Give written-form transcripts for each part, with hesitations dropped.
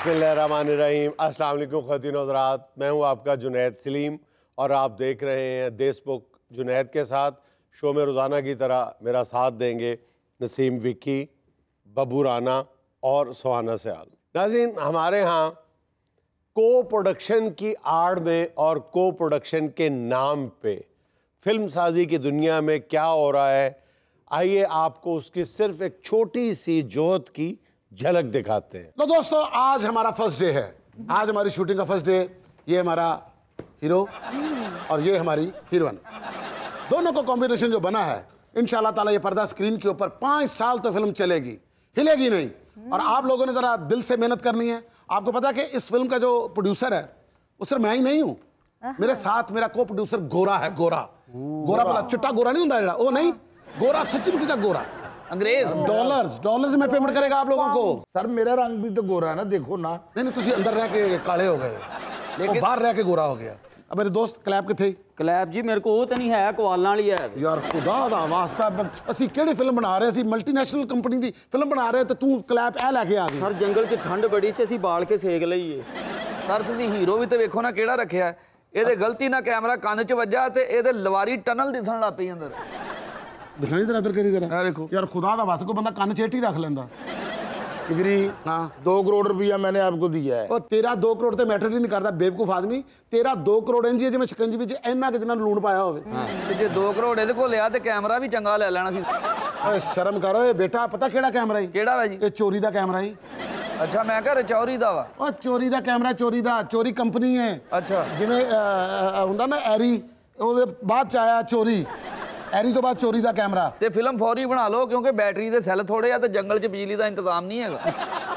बिस्मिल्लाहिर्रहमानिर्रहीम। अस्सलाम वालेकुम ख़वातीन और हज़रात, मैं हूं आपका जुनैद सलीम और आप देख रहे हैं देश बुक जुनैद के साथ। शो में रोज़ाना की तरह मेरा साथ देंगे नसीम विक्की, बबू राना और सुहाना सयाल। नाज़रीन, हमारे यहाँ को प्रोडक्शन की आड़ में और को प्रोडक्शन के नाम पे फिल्म साजी की दुनिया में क्या हो रहा है, आइए आपको उसकी सिर्फ एक छोटी सी जोत की झलक दिखाते हैं। तो दोस्तों, आज हमारा फर्स्ट डे है। आज हमारी शूटिंग का फर्स्ट डे। ये हमारा हीरो और ये हमारी हीरोइन, दोनों को कॉम्बिनेशन जो बना है, इंशाल्लाह ताला ये पर्दा स्क्रीन के ऊपर 5 साल तो फिल्म चलेगी, हिलेगी नहीं। और आप लोगों ने जरा दिल से मेहनत करनी है। आपको पता है कि इस फिल्म का जो प्रोड्यूसर है वो सिर्फ मैं ही नहीं हूँ, मेरे साथ मेरा को प्रोड्यूसर गोरा है। गोरा वाला चिट्टा गोरा नहीं होता, वो नहीं, गोरा सच्ची मुच्ची गोरा। अंग्रेज डॉलर्स में पेमेंट करेगा आप लोगों को। सर मेरा रंग भी तो गोरा है ना, देखो ना। नहीं, तुझे अंदर रह के काले हो गए, लेकिन बाहर रह के गोरा हो गया। अब मेरे दोस्त क्लैप के थे। क्लैप जी मेरे को वो तो नहीं है, कोआला वाली है यार। खुदा दा वास्ता, ਅਸੀਂ ਕਿਹੜੀ ਫਿਲਮ ਬਣਾ ਰਹੇ ਸੀ, ਮਲਟੀਨੈਸ਼ਨਲ ਕੰਪਨੀ ਦੀ ਫਿਲਮ ਬਣਾ ਰਹੇ ਤੇ ਤੂੰ ਕਲੈਪ ਇਹ ਲੈ ਕੇ ਆ ਗਈ। ਸਰ ਜੰਗਲ 'ਚ ਠੰਡ ਬੜੀ ਸੀ, ਅਸੀਂ ਬਾਲ ਕੇ ਸੇਕ ਲਈਏ। ਸਰ ਤੁਸੀਂ ਹੀਰੋ ਵੀ ਤੇ ਵੇਖੋ ਨਾ ਕਿਹੜਾ ਰੱਖਿਆ। ਇਹਦੇ ਗਲਤੀ ਨਾਲ ਕੈਮਰਾ ਕੰਨ 'ਚ ਵੱਜਾ ਤੇ ਇਹਦੇ ਲਵਾਰੀ ਟਨਲ ਦਿਸਣ ਲੱਗ ਪਈ ਅੰਦਰ। ਦਿਖਾਈ ਜਰਾ ਅੰਦਰ ਕਰੀ ਜਰਾ। ਆ ਵੇਖੋ ਯਾਰ ਖੁਦਾ ਦਾ ਵਾਸਤਾ, ਕੋਈ ਬੰਦਾ ਕੰਨ 'ਚ ਏਟੀ ਰੱਖ ਲੈਂਦਾ। डिग्री हाँ 2 करोड़ रुपया मैंने आपको दिया है। ਉਹ ਤੇਰਾ 2 ਕਰੋੜ ਤੇ ਮੈਟਰ ਹੀ ਨਹੀਂ ਕਰਦਾ ਬੇਵਕੂਫ ਆਦਮੀ। ਤੇਰਾ 2 ਕਰੋੜ ਇੰਜ ਜਿਵੇਂ ਸ਼ਿਕੰਜੀ ਵਿੱਚ ਇੰਨਾ ਕਿ ਜਿੰਨਾ ਲੂਣ ਪਾਇਆ ਹੋਵੇ। ਤੇ ਜੇ 2 ਕਰੋੜ ਇਹਦੇ ਕੋਲ ਲਿਆ ਤੇ ਕੈਮਰਾ ਵੀ ਚੰਗਾ ਲੈ ਲੈਣਾ ਸੀ। ਓਏ ਸ਼ਰਮ ਕਰ ਓਏ ਬੇਟਾ, ਪਤਾ ਕਿਹੜਾ ਕੈਮਰਾ ਹੈ? ਕਿਹੜਾ ਵਾ ਜੀ? ਇਹ ਚੋਰੀ ਦਾ ਕੈਮਰਾ ਹੈ। ਅੱਛਾ, ਮੈਂ ਕਿਹਾ ਰਚੌਰੀ ਦਾ ਵਾ। ਉਹ ਚੋਰੀ ਦਾ ਕੈਮਰਾ, ਚੋਰੀ ਦਾ, ਚੋਰੀ ਕੰਪਨੀ ਹੈ। ਅੱਛਾ, ਜਿਵੇਂ ਹੁੰਦਾ ਨਾ ਐਰੀ, ਉਹਦੇ ਬਾਅਦ ਚ ਆਇਆ ਚੋਰੀ, ਐਰੀ ਤੋਂ ਬਾਅਦ ਚੋਰੀ ਦਾ ਕੈਮਰਾ। ਤੇ ਫਿਲਮ ਫੌਰੀ ਬਣਾ ਲਓ ਕਿਉਂਕਿ ਬੈਟਰੀ ਦੇ ਸੈੱਲ ਥੋੜੇ ਆ ਤੇ ਜੰਗਲ 'ਚ ਬਿਜਲੀ ਦਾ ਇੰਤਜ਼ਾਮ ਨਹੀਂ ਹੈਗਾ।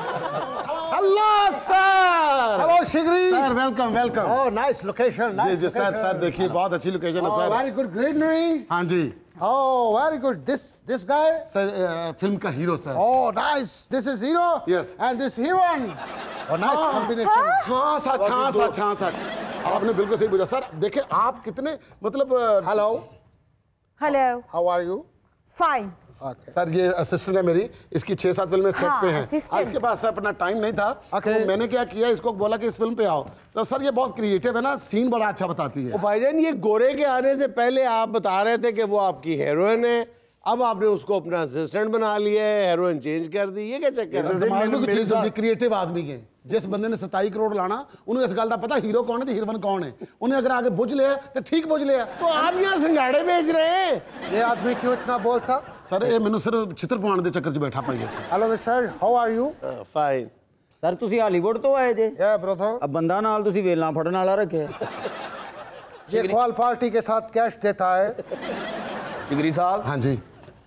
Allah sir. Hello Shigri sir, welcome welcome. Oh nice location. जी जी सर, सर देखिए बहुत अच्छी लोकेशन है सर। Very good greenery. हाँ जी। Oh very good. This guy sir film का hero sir. Oh nice, this is hero. Yes. And this heroine. Oh nice combination. हाँ सच, हाँ सच, हाँ सच, आपने बिल्कुल सही पूछा सर। देखिए आप कितने मतलब। Hello hello, how are you? Fine. Sir ये असिस्टेंट है मेरी, इसकी 6-7 फिल्में सेट हाँ, पे हैं। assistant। इसके पास अपना टाइम नहीं था, Okay. तो मैंने क्या किया, इसको बोला कि इस फिल्म पे आओ। तो सर ये बहुत क्रिएटिव है ना, सीन बड़ा अच्छा बताती है। भाईजान, ये गोरे के आने से पहले आप बता रहे थे कि वो आपकी हीरोइन है, अब आपने उसको अपना असिस्टेंट बना लिया है, हीरोइन चेंज कर दी, ये क्या चक्कर है? दिमाग में कुछ चीज होती, क्रिएटिव आदमी के। जिस बंदे ने 27 करोड़ लाना, उन्हें इस गल का पता हीरो कौन है तो हीरोइन कौन है। उन्हें अगर आगे बुझ लिया तो ठीक बुझ लिया। तो आप यहाँ सिंगाड़े बेच रहे हैं? ये आदमी क्यों इतना बोलता? सर ये मैंने सिर्फ चित्र पवाने के चक्कर च बैठा पाई है। Hello mister, how are you? Fine. Sir ਤੁਸੀਂ ਹਾਲੀਵੁੱਡ ਤੋਂ ਆਏ ਜੇ? या ब्रदर, ਆ ਬੰਦਾ ਨਾਲ ਤੁਸੀਂ ਵੇਲਾਂ ਫੜਨ ਵਾਲਾ ਰੱਖਿਆ। ये कॉल पार्टी के साथ कैश देता है। ਡਿਗਰੀ ਸਾਹਿਬ, हाँ जी।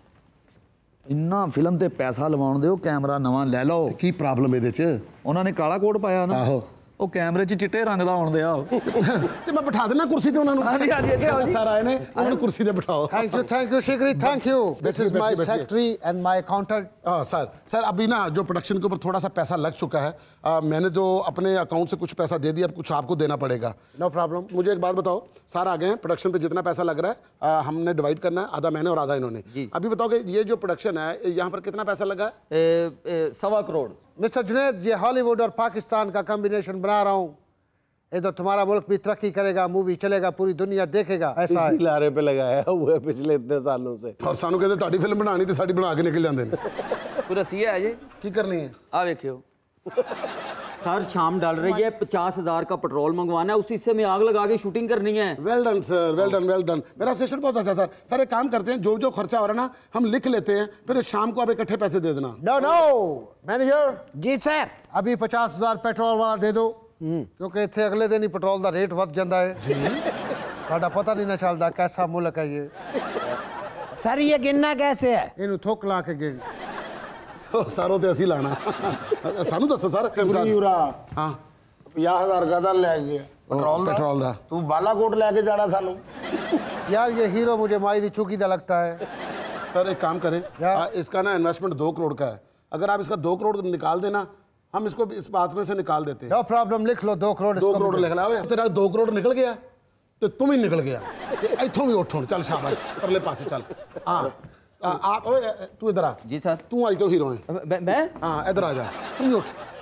ਇੰਨਾ ਫਿਲਮ ਤੇ ਪੈਸਾ ਲਵਾਉਣ ਦਿਓ, ਕੈਮਰਾ ਨਵਾਂ ਲੈ ਲਓ। की प्रॉब्लम ਇਹਦੇ ਚ? ਉਹਨਾਂ ਨੇ ਕਾਲਾ ਕੋਟ ਪਾਇਆ ਨਾ, ਆਹੋ। ਉਹ ਕੈਮਰੇ 'ਚ ਚਿੱਟੇ ਰੰਗ ਦਾ ਆਉਣ ਦਿਆ। ਤੇ ਮੈਂ ਬਿਠਾ ਦੇਣਾ ਕੁਰਸੀ ਤੇ ਉਹਨਾਂ ਨੂੰ। ਹਾਂਜੀ, ਹਾਂਜੀ, ਇੱਥੇ ਆਓ ਜੀ। ਸਰ ਆਏ ਨੇ, ਉਹਨਾਂ ਨੂੰ ਕੁਰਸੀ ਤੇ ਬਿਠਾਓ। Thank you Shigri, thank you. This is my बैठिए। Secretary and my accountant. Sir अभी ना जो प्रोडक्शन के ऊपर थोड़ा सा पैसा लग चुका है, मैंने जो अपने अकाउंट से कुछ पैसा दे दिया, अब कुछ आपको देना पड़ेगा। No problem. मुझे एक बात बताओ, सर आ गए हैं, प्रोडक्शन पे जितना पैसा लग रहा है हमने डिवाइड करना है, आधा मैंने और आधा इन्होंने। अभी बताओ कि ये जो प्रोडक्शन है यहाँ पर कितना पैसा लगा है? 1.25 करोड़। मिस्टर जुनैद, ये हॉलीवुड और पाकिस्तान का कॉम्बिनेशन बना रहा हूँ। इधर तुम्हारा मुल्क भी तरक्की करेगा, मूवी चलेगा, पूरी दुनिया देखेगा, ऐसा है। इसी लारे पे लगाया हुआ है पिछले इतने सालों से। और सानू कहते ਤੁਹਾਡੀ ਫਿਲਮ ਬਣਾਣੀ ਤੇ ਸਾਡੀ ਬਣਾ ਕੇ ਨਿਕਲ ਜਾਂਦੇ ਨੇ। ਕੋਈ ਰਸੀਆ ਹੈ ਜੀ? ਕੀ करनी है? ਆ ਵੇਖਿਓ। सर शाम डल रही है, 50,000 का पेट्रोल मंगवाना है, उसी से में आग लगा के शूटिंग करनी है। Well done sir, well done, well done. मेरा असिस्टेंट बहुत अच्छा सर। सर एक काम करते हैं, जो जो खर्चा हो रहा है ना हम लिख लेते हैं, फिर शाम को आप इकट्ठे पैसे दे देना। No no manager ji sir. अभी 50,000 पेट्रोल वाला दे दो, क्योंकि इतने अगले दिन ही पेट्रोल का रेट वध जाता है। साਡਾ पता नहीं ना चलता कैसा मुल्क है ये। सर ये गिनना कैसे है? इन्हू थुक ला के गिन। सारों ते ਅਸੀਂ ਲਾਣਾ। ਸਾਨੂੰ ਦੱਸੋ ਸਰ। ਹਾਂ 50,000 का ले गया पेट्रोल दा। तू बालाकोट लेके जाना सानू। यार ये हीरो मुझे माई दी चुकी दा लगता है। सर एक काम करें, इसका ना इन्वेस्टमेंट 2 करोड़ का है। अगर आप इसका 2 करोड़ निकाल देना, हम इसको इस बात में से निकाल देते हैं। नो प्रॉब्लम, लिख लो 2 करोड़। 2 करोड़ लिख ला। तेरा 2 करोड़ निकल गया तो तुम ही निकल गया। इथों भी उठो, चल शाबाश, परले पासे चल। हाँ आप तू इधर आ। जी सर। तू आई तो हीरो है। मैं? हाँ इधर आ जा, तुम भी उठ।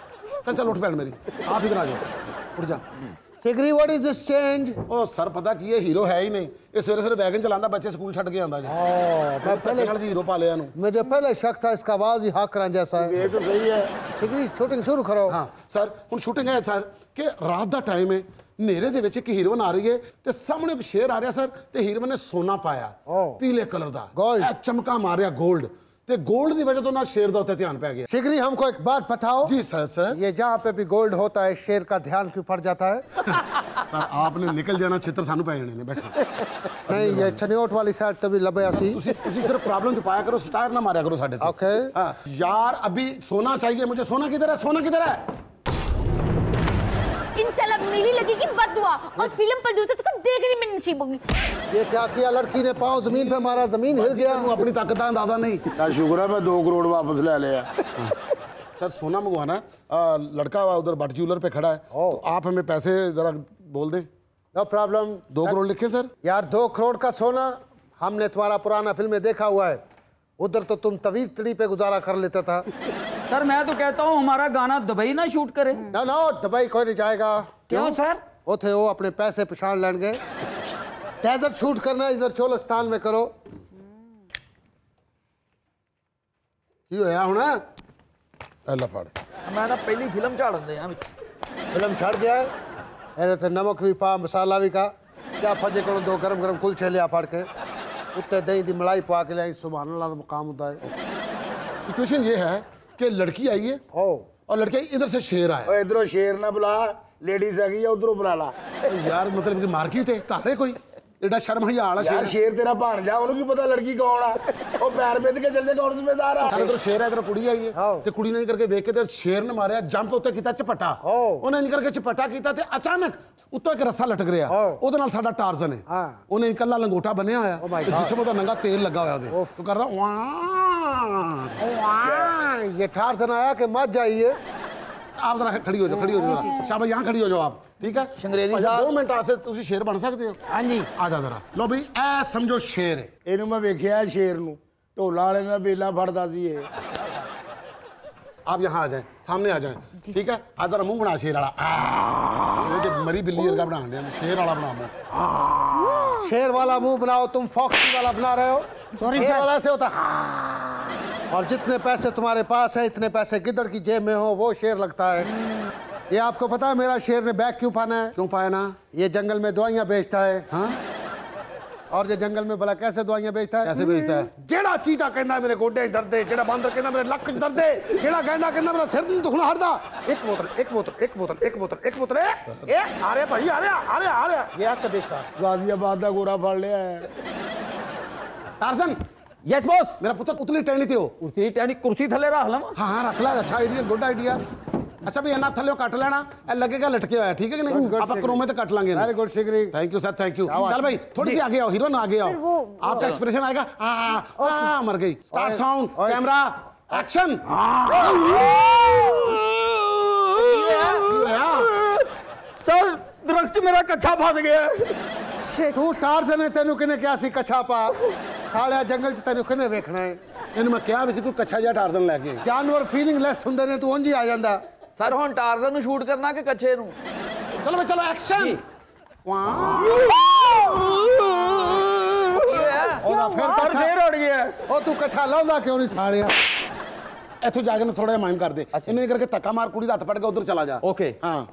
चल चल उठ बैठ मेरी, आप इधर आ जाओ, उठ जा। Sigri what is this change? Oh sir पता की ये हीरो है ही नहीं, ये सवेरे सवेरे वैगन चलाता बच्चे स्कूल छड़ के आंदा जी। मैं पहले ਨਾਲ हीरो पा लिया नु। मुझे पहले शक था इसका आवाज ही हाकरां जैसा है। ये तो सही है। सिगरी शूटिंग शुरू करो। हाँ सर हुण शूटिंग है सर कि रात दा टाइम है, नेरे दे विच एक हीरोइन आ रही है ते सामने एक शेर आ रहा सर ते हीरोइन ने सोना पाया पीले कलर दा, गोल्ड। ए चमका मारिया गोल्ड ते गोल्ड दी वजह तो ना शेर दा उत्ते ध्यान पै गया। सिगरी हमको एक बात बताओ। जी सर। सर ये जहाँ पे भी गोल्ड होता है शेर का ध्यान क्यों पड़ जाता है? सर आपने निकल जाना छित्र सानू पै जाने ने बैठो। नहीं ये चनियोट वाली साइड तभी लबे सी। तुसी सिर्फ प्रॉब्लम छुपाया करो, स्टार ना मारा करो साडे ते। ओके। हाँ, यार अभी सोना चाहिए मुझे, सोना किधर है, सोना किधर है? इंशाल्लाह मेरी लगेगी बददुआ और फिल्म प्रोड्यूसर तो देखने में नसीब होगी। ये क्या किया लड़की ने? पाँव जमीन पे मारा, जमीन हिल गया। तू अपनी ताकत का अंदाजा नहीं। क्या शुक्र है मैं 2 करोड़ वापस ले लिया। सर सोना मंगवाना है, लड़का उधर भट्ट ज्वेलर पे खड़ा है, तो आप हमें पैसे जरा बोल दें। No problem. 2 करोड़ लिखे सर। यार 2 करोड़ का सोना हमने तुम्हारा पुराना फिल्म में देखा हुआ है, उधर तो तुम तवीर तड़ी पे गुजारा कर लेता था। सर मैं तो कहता हूँ हमारा गाना दुबई ना शूट करे। ना ना दुबई कोई नहीं जाएगा। क्यों सर? उथे वो अपने पैसे पिछाड़ लेंगे। डेजर्ट शूट करना इधर चोलिस्तान में करो। की होया हुण? अल्लाह फड़। मैं ना पहली फिल्म झाड़न दे फिल्म छड़ गया है, अरे तो नमक भी पा, मसाला भी का, क्या फजे करो 2 गरम गरम कुलचे लिया फाड़ के, उत्ते दही दी मलाई पा के लाई, सुभान अल्लाह का मकाम होता है। सिचुएशन ये है कि लड़की आई है और लड़के इधर से शेर आया। ओए इधरों शेर ना बुला, लेडीज आ गई है उधरों बुला ला। यार मतलब कि मार्केट है, घर है कोई एडा शर्म ही आला यार शेर। शेर तेरा भांजा, उन्हें की पता लड़की कौन है? ओ पैर बेद के चल जा, कौन जिम्मेदार है? सारे इधर शेर है, इधर कुड़ी आई है ते कुड़ी ने करके वेख के ते शेर ने मारिया, जंप उत्ते कीता चपटा, ਉਹਨੇ ਇੰਜ ਕਰਕੇ ਚਪਟਾ ਕੀਤਾ ਤੇ ਅਚਾਨਕ ਉੱਤੋਂ ਇੱਕ ਰੱਸਾ ਲਟਕ ਰਿਹਾ, ਉਹਦੇ ਨਾਲ ਸਾਡਾ ਟਾਰਜ਼ਨ ਹੈ, ਉਹਨੇ ਇਕੱਲਾ ਲੰਗੋਟਾ ਬੰਨਿਆ ਹੋਇਆ ਤੇ ਜਿਸਮ ਉਹਦਾ ਨੰਗਾ ਤੇਲ ਲੱਗਾ ਹੋਇਆ ਉਹਦੇ, ਉਹ ਕਰਦਾ ਵਾਹ। ये टार्जन आया कि मत जाइए। आप जरा खड़ी हो जाओ, खड़ी हो जाओ, शाबाश यहाँ खड़ी हो जाओ आप, ठीक है? अंग्रेजी 2 ਮਿੰਟ आसे ਤੁਸੀਂ शेर बन सकते हो। हाँ जी। आ जा जरा, लो भाई ऐ समझो शेर है। ਇਹਨੂੰ ਮੈਂ ਵੇਖਿਆ ਸ਼ੇਰ ਨੂੰ, ਢੋਲਾ ਵਾਲੇ ਨਾਲ ਬੇਲਾ ਫੜਦਾ ਸੀ ਇਹ। आप यहाँ आ जाएं, सामने आ जाएं, ठीक है? आज जरा मुंह बना शेर वाला, ये जो मरी बिल्ली वर्गा बना दिया, शेर वाला बना मुंह। शेर वाला मुंह बनाओ, तुम फॉक्सी वाला बना रहे हो। शेर वाला से होता और जितने पैसे तुम्हारे पास है इतने पैसे गिद्दड़ की जेब में हो वो शेर लगता है। ये आपको पता है मेरा शेर ने बैग क्यों पाना है? क्यों पाया ना? ये जंगल में दवाइयां बेचता है। हाँ? और ये जंगल में भला कैसे दवाइयां बेचता है? कैसे बेचता है? जेड़ा चीता कहना मेरे गोडे दर्द है, जेड़ा बांदर कहना मेरे लक दर्द है, जेड़ा गैंडा कहना मेरा सिर दुखना हरदा। एक बोतल एक बोतल एक बोतल एक बोतल एक बोतल ए आ रहे भाई, आ रहे ये ऐसे बेचता है। गाजियाबाद का गोरा फड़ लिया है। Tarzan, yes boss. मेरा पुत्र उतली टहनी थी वो। उतरी टहनी कुर्सी थले रख लवा। हाँ हाँ रख ला, अच्छा आइडिया, गुड आइडिया। अच्छा भी इन्ना थल्ले कट लेना, ए लगेगा लटके होया, ठीक है कि नहीं? आप क्रोमे तो कट लांगे। Very good Shigri. Thank you sir, thank you. चल भाई थोड़ी सी आगे आओ, हीरोइन आगे आओ, आपका एक्सप्रेशन आएगा। मर गई। Start sound, camera, action. Sir दरख्त मेरा कच्चा फंस गया। तू टार्जन है, तेनू किने क्या सी कच्छा पा, साले जंगल च तेनू किने देखना है? ਇਹਨੂੰ ਮੈਂ ਕਿਹਾ ਵੀ ਸੀ ਕੋਈ ਕੱਛਾ ਜਿਹਾ ਟਾਰਜ਼ਨ ਲੈ ਕੇ। जानवर फीलिंग लेस ਹੁੰਦੇ ਨੇ, ਤੂੰ ਉਂਝ ਹੀ ਆ ਜਾਂਦਾ। ਸਰ ਹੁਣ ਟਾਰਜ਼ਨ ਨੂੰ ਸ਼ੂਟ ਕਰਨਾ ਕਿ ਕੱਛੇ ਨੂੰ? ਚਲੋ ਬਈ ਚਲੋ ਐਕਸ਼ਨ। ਉਹਦਾ ਫਿਰ सर फिर उड़ गया। ਉਹ ਤੂੰ ਕੱਛਾ ਲਾਉਂਦਾ ਕਿਉਂ ਨਹੀਂ ਸਾਲਿਆ? ਇੱਥੋਂ ਜਾ ਕੇ ਨਾ ਥੋੜਾ ਜਿਹਾ ਮਾਈਮ ਕਰ ਦੇ, ਇਹਨੇ ਕਰਕੇ ਧੱਕਾ ਮਾਰ, ਕੁੜੀ ਦਾ ਹੱਥ ਫੜ ਕੇ ਉਧਰ ਚਲਾ ਜਾ। ओके। ਹਾਂ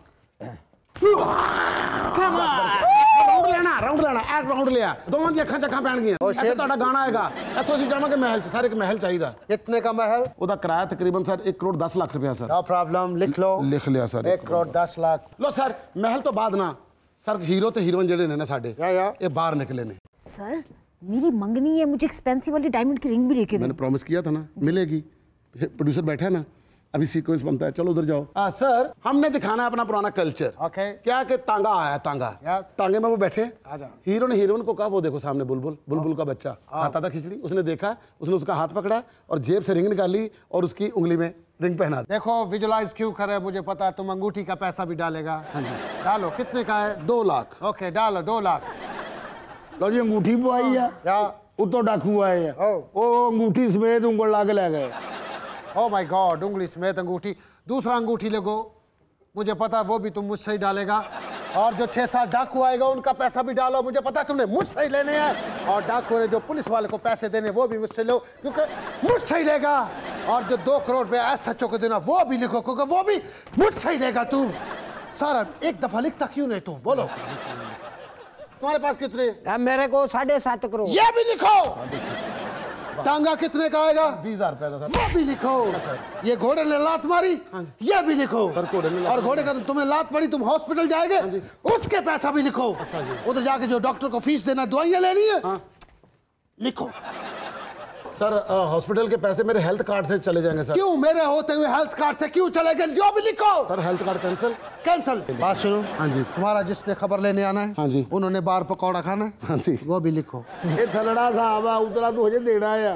ਰਾਉਂਡ ਲੈਣਾ ਐ ਰਾਉਂਡ ਲਿਆ, ਦੋਵਾਂ ਦੀਆਂ ਅੱਖਾਂ ਚੱਖਾਂ ਪੈਣਗੀਆਂ। ਇੱਥੇ ਤੁਹਾਡਾ ਗਾਣਾ ਆਏਗਾ, ਇੱਥੋਂ ਅਸੀਂ ਜਾਵਾਂਗੇ ਮਹਿਲ 'ਚ। ਸਰ ਇੱਕ ਮਹਿਲ ਚਾਹੀਦਾ। कितने का महल? ਉਹਦਾ ਕਿਰਾਇਆ ਤਕਰੀਬਨ ਸਰ 1 ਕਰੋੜ 10 ਲੱਖ ਰੁਪਇਆ ਸਰ। नो प्रॉब्लम, लिख लो। ਲਿਖ ਲਿਆ ਸਰ। 1 करोड़ 10 लाख। ਲੋ ਸਰ ਮਹਿਲ ਤੋਂ ਬਾਅਦ ਨਾ ਸਰ ਹੀਰੋ ਤੇ ਹੀਰੋਇਨ ਜਿਹੜੇ ਨੇ ਨਾ ਸਾਡੇ, या ਇਹ ਬਾਹਰ ਨਿਕਲੇ ਨੇ। सर मेरी मंगनी है, मुझे एक्सपेंसिव वाली डायमंड की रिंग भी लेके दो। मैंने प्रॉमिस किया था ना मिलेगी। प्रोड्यूसर बैठा है ना, अभी सीक्वेंस बनता है, चलो उधर जाओ। सर हमने दिखाना है अपना पुराना कल्चर। ओके। क्या कि तांगा आया, तांगा Yes. तांगे में वो बैठे, आजा। हीरो ने हीरोइन को कहा वो देखो सामने बुलबुल, बुलबुल का बच्चा आता था खिचड़ी, उसने देखा, उसने उसका हाथ पकड़ा और जेब से रिंग निकाली और उसकी उंगली में रिंग पहना दी। देखो विजुलाइज क्यों करे, मुझे पता है तुम अंगूठी का पैसा भी डालेगा। हाँ जी। डालो, कितने का है? 2 लाख। ओके डालो 2 लाख। लो जी अंगूठी पवाई है, या उतो डाकू आए हैं, ओ। वो अंगूठी समेत उंगल ला के ले गए। ओ माय गॉड, उंगली समेत अंगूठी। दूसरा अंगूठी लगो, मुझे पता है वो भी तुम मुझसे ही डालेगा, और जो 6-7 डाकू आएगा उनका पैसा भी डालो, मुझे पता है तुमने मुझसे ही लेने हैं, और डाकू ने जो पुलिस वाले को पैसे देने वो भी मुझसे लो क्योंकि मुझसे ही लेगा, और जो 2 करोड़ पे SHO को देना वो भी लिखो क्योंकि वो भी मुझसे ही लेगा। तू सारा एक दफा लिखता क्यों नहीं तू, बोलो तुम्हारे पास कितने? मेरे को 7.5 करोड़। ये भी लिखो। टांगा कितने का आएगा? 20,000 रुपए का सर। वो भी लिखो। ये घोड़े ने लात मारी, ये भी लिखो। सर घोड़े ने लात और घोड़े का तुम्हें लात पड़ी, तुम हॉस्पिटल जाएंगे, उसके पैसा भी लिखो। उधर जाके जो डॉक्टर को फीस देना, दवाइयां लेनी है, लिखो। सर हॉस्पिटल के पैसे मेरे हेल्थ कार्ड से चले जाएंगे सर। क्यों मेरे होते हुए हेल्थ कार्ड से क्यों चले गए? जो भी लिखो। Sir health card cancel. Cancel. बात सुनो। हाँ जी। तुम्हारा जिसने खबर लेने आना है, हाँ जी, उन्होंने बार पकौड़ा खाना है, हाँ जी, वो भी लिखो। ये थलड़ा साहब है, उतना तो मुझे देना है।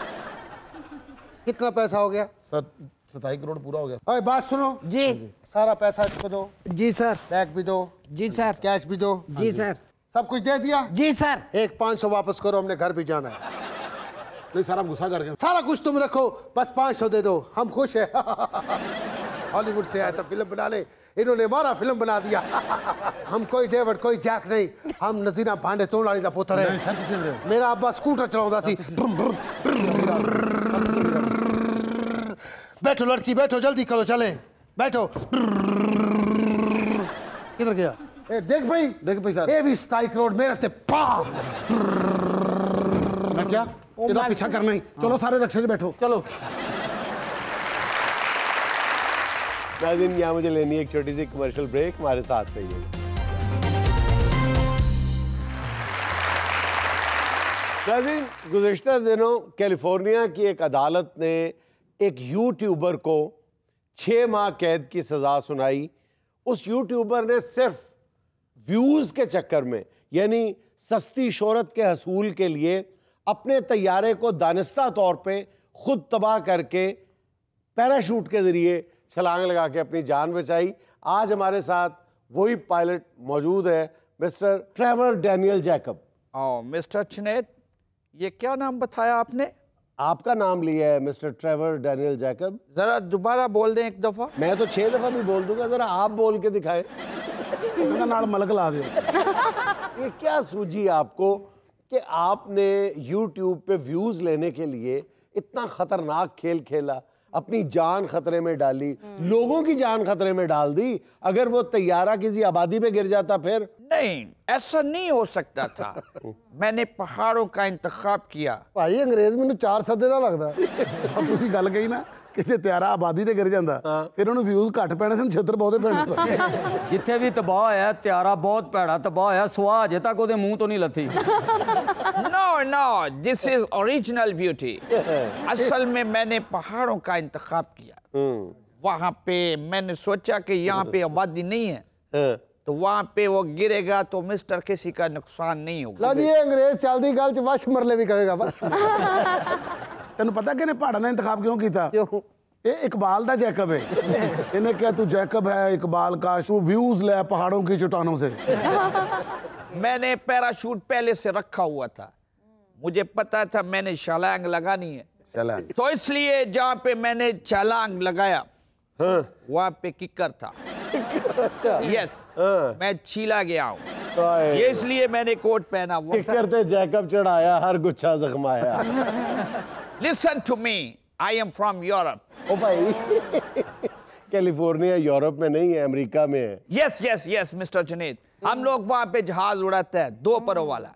कितना पैसा हो गया? सर 27 करोड़ पूरा हो गया। अरे बात सुनो जी। सारा पैसा इसको दो। जी सर। बैग भी दो। जी सर। कैश भी दो। जी सर। सब कुछ दे दिया? जी सर। एक 500 वापस करो, हमने घर भी जाना है। नहीं सर आप गुस्सा कर गए। सारा कुछ तुम रखो, बस 500 दे दो, हम खुश हैं। हॉलीवुड से आया था फिल्म बनाने, इन्होंने हमारा फिल्म बना दिया। हम कोई डेविड कोई जैक नहीं, हम नजीरा पांडे तोड़ाली दा पुत्र है। मेरा अब्बा स्कूटर चलाता सी। बैठो लड़की बैठो, जल्दी करो, चले बैठो। किधर गया? ए देख भाई सर। ये भी 27 करोड़ मेरे से पास। मैं क्या इधर पीछा करना ही। चलो सारे रक्षे से बैठो। चलो नाज़रीन, यहाँ मुझे लेनी है एक छोटी सी कमर्शियल ब्रेक, हमारे साथ रहिए। नाज़रीन, गुज़िश्ता दिनों कैलिफोर्निया की एक अदालत ने एक यूट्यूबर को 6 माह कैद की सज़ा सुनाई। उस यूट्यूबर ने सिर्फ व्यूज़ के चक्कर में, यानी सस्ती शोहरत के हसूल के लिए, अपने तैयारे को दानिस्ता तौर पे खुद तबाह करके पैराशूट के ज़रिए छलांग लगा के अपनी जान बचाई। आज हमारे साथ वही पायलट मौजूद है, mister Trevor Daniel Jacob. Mister Junaid, ये क्या नाम बताया आपने? आपका नाम लिया है मिस्टर ट्रेवर डैनियल जैकब। जरा दोबारा बोल दें एक दफा। मैं तो 6 दफा भी बोल दूंगा, जरा आप बोल के दिखाएं। इतना नाल मलक ला दो। ये क्या सूझी आपको कि आपने YouTube पे व्यूज लेने के लिए इतना खतरनाक खेल खेला, अपनी जान खतरे में डाली, लोगों की जान खतरे में डाल दी? अगर वो तैयारा किसी आबादी पे गिर जाता फिर? नहीं, ऐसा नहीं हो सकता था। मैंने पहाड़ों का इंतखाब किया। भाई अंग्रेज मैंने 4 सदे ਦਾ लगदा। और ਤੁਸੀਂ ਗੱਲ ਕਹੀ ਨਾ ਕਿ ਜੇ ਤਿਆਰਾ ਆਬਾਦੀ ਤੇ ਗਿਰ ਜਾਂਦਾ ਫਿਰ ਉਹਨੂੰ ਵਿਊਜ਼ ਘੱਟ ਪੈਣੇ ਸਨ, ਛਿੱਤਰ ਬਹੁਤੇ ਪੈਣੇ ਸਨ। ਜਿੱਥੇ ਵੀ ਤਬਾਹ ਹੋਇਆ, ਤਿਆਰਾ ਬਹੁਤ ਭੈੜਾ ਤਬਾਹ ਹੋਇਆ, ਸਵਾਹ ਅਜੇ ਤੱਕ ਉਹਦੇ ਮੂੰਹ ਤੋਂ ਨਹੀਂ ਲੱਥੀ। No, this is original beauty. असल में मैंने पहाड़ों का इंतखाब किया। वहाँ पे मैंने सोचा कि यहाँ पे आबादी नहीं है, तो वहाँ पे वो गिरेगा तो मिस्टर किसी का नुकसान नहीं होगा। लो जी, ये अंग्रेज चलदी गल च वश मरले भी कहेगा बस। ਤੈਨੂੰ ਪਤਾ ਕਿ ਇਹਨੇ ਪਹਾੜਾਂ ਦਾ ਇੰਤਖਾਬ ਕਿਉਂ ਕੀਤਾ? ਇਹ ਇਕਬਾਲ ਦਾ जैकब है। ਇਹਨੇ ਕਿਹਾ तू जैकब है इकबाल का, तू व्यूज ले पहाड़ों की चट्टानों से। मैंने पैराशूट पहले से रखा हुआ था, मुझे पता था मैंने छलांग लगानी है, चला तो इसलिए जहाँ पे मैंने छलांग लगाया वहाँ पे किकर था। यस, मैं छीला गया हूँ, ये इसलिए मैंने कोट पहना हुआ। करते जैकब चढ़ाया, हर गुच्छा जख्माया। Listen to me, I am from Europe. Oh भाई, कैलिफोर्निया यूरोप में नहीं है, अमेरिका में है। Yes yes yes mister Junaid, हम लोग वहाँ पे जहाज उड़ाते हैं 2 परों वाला।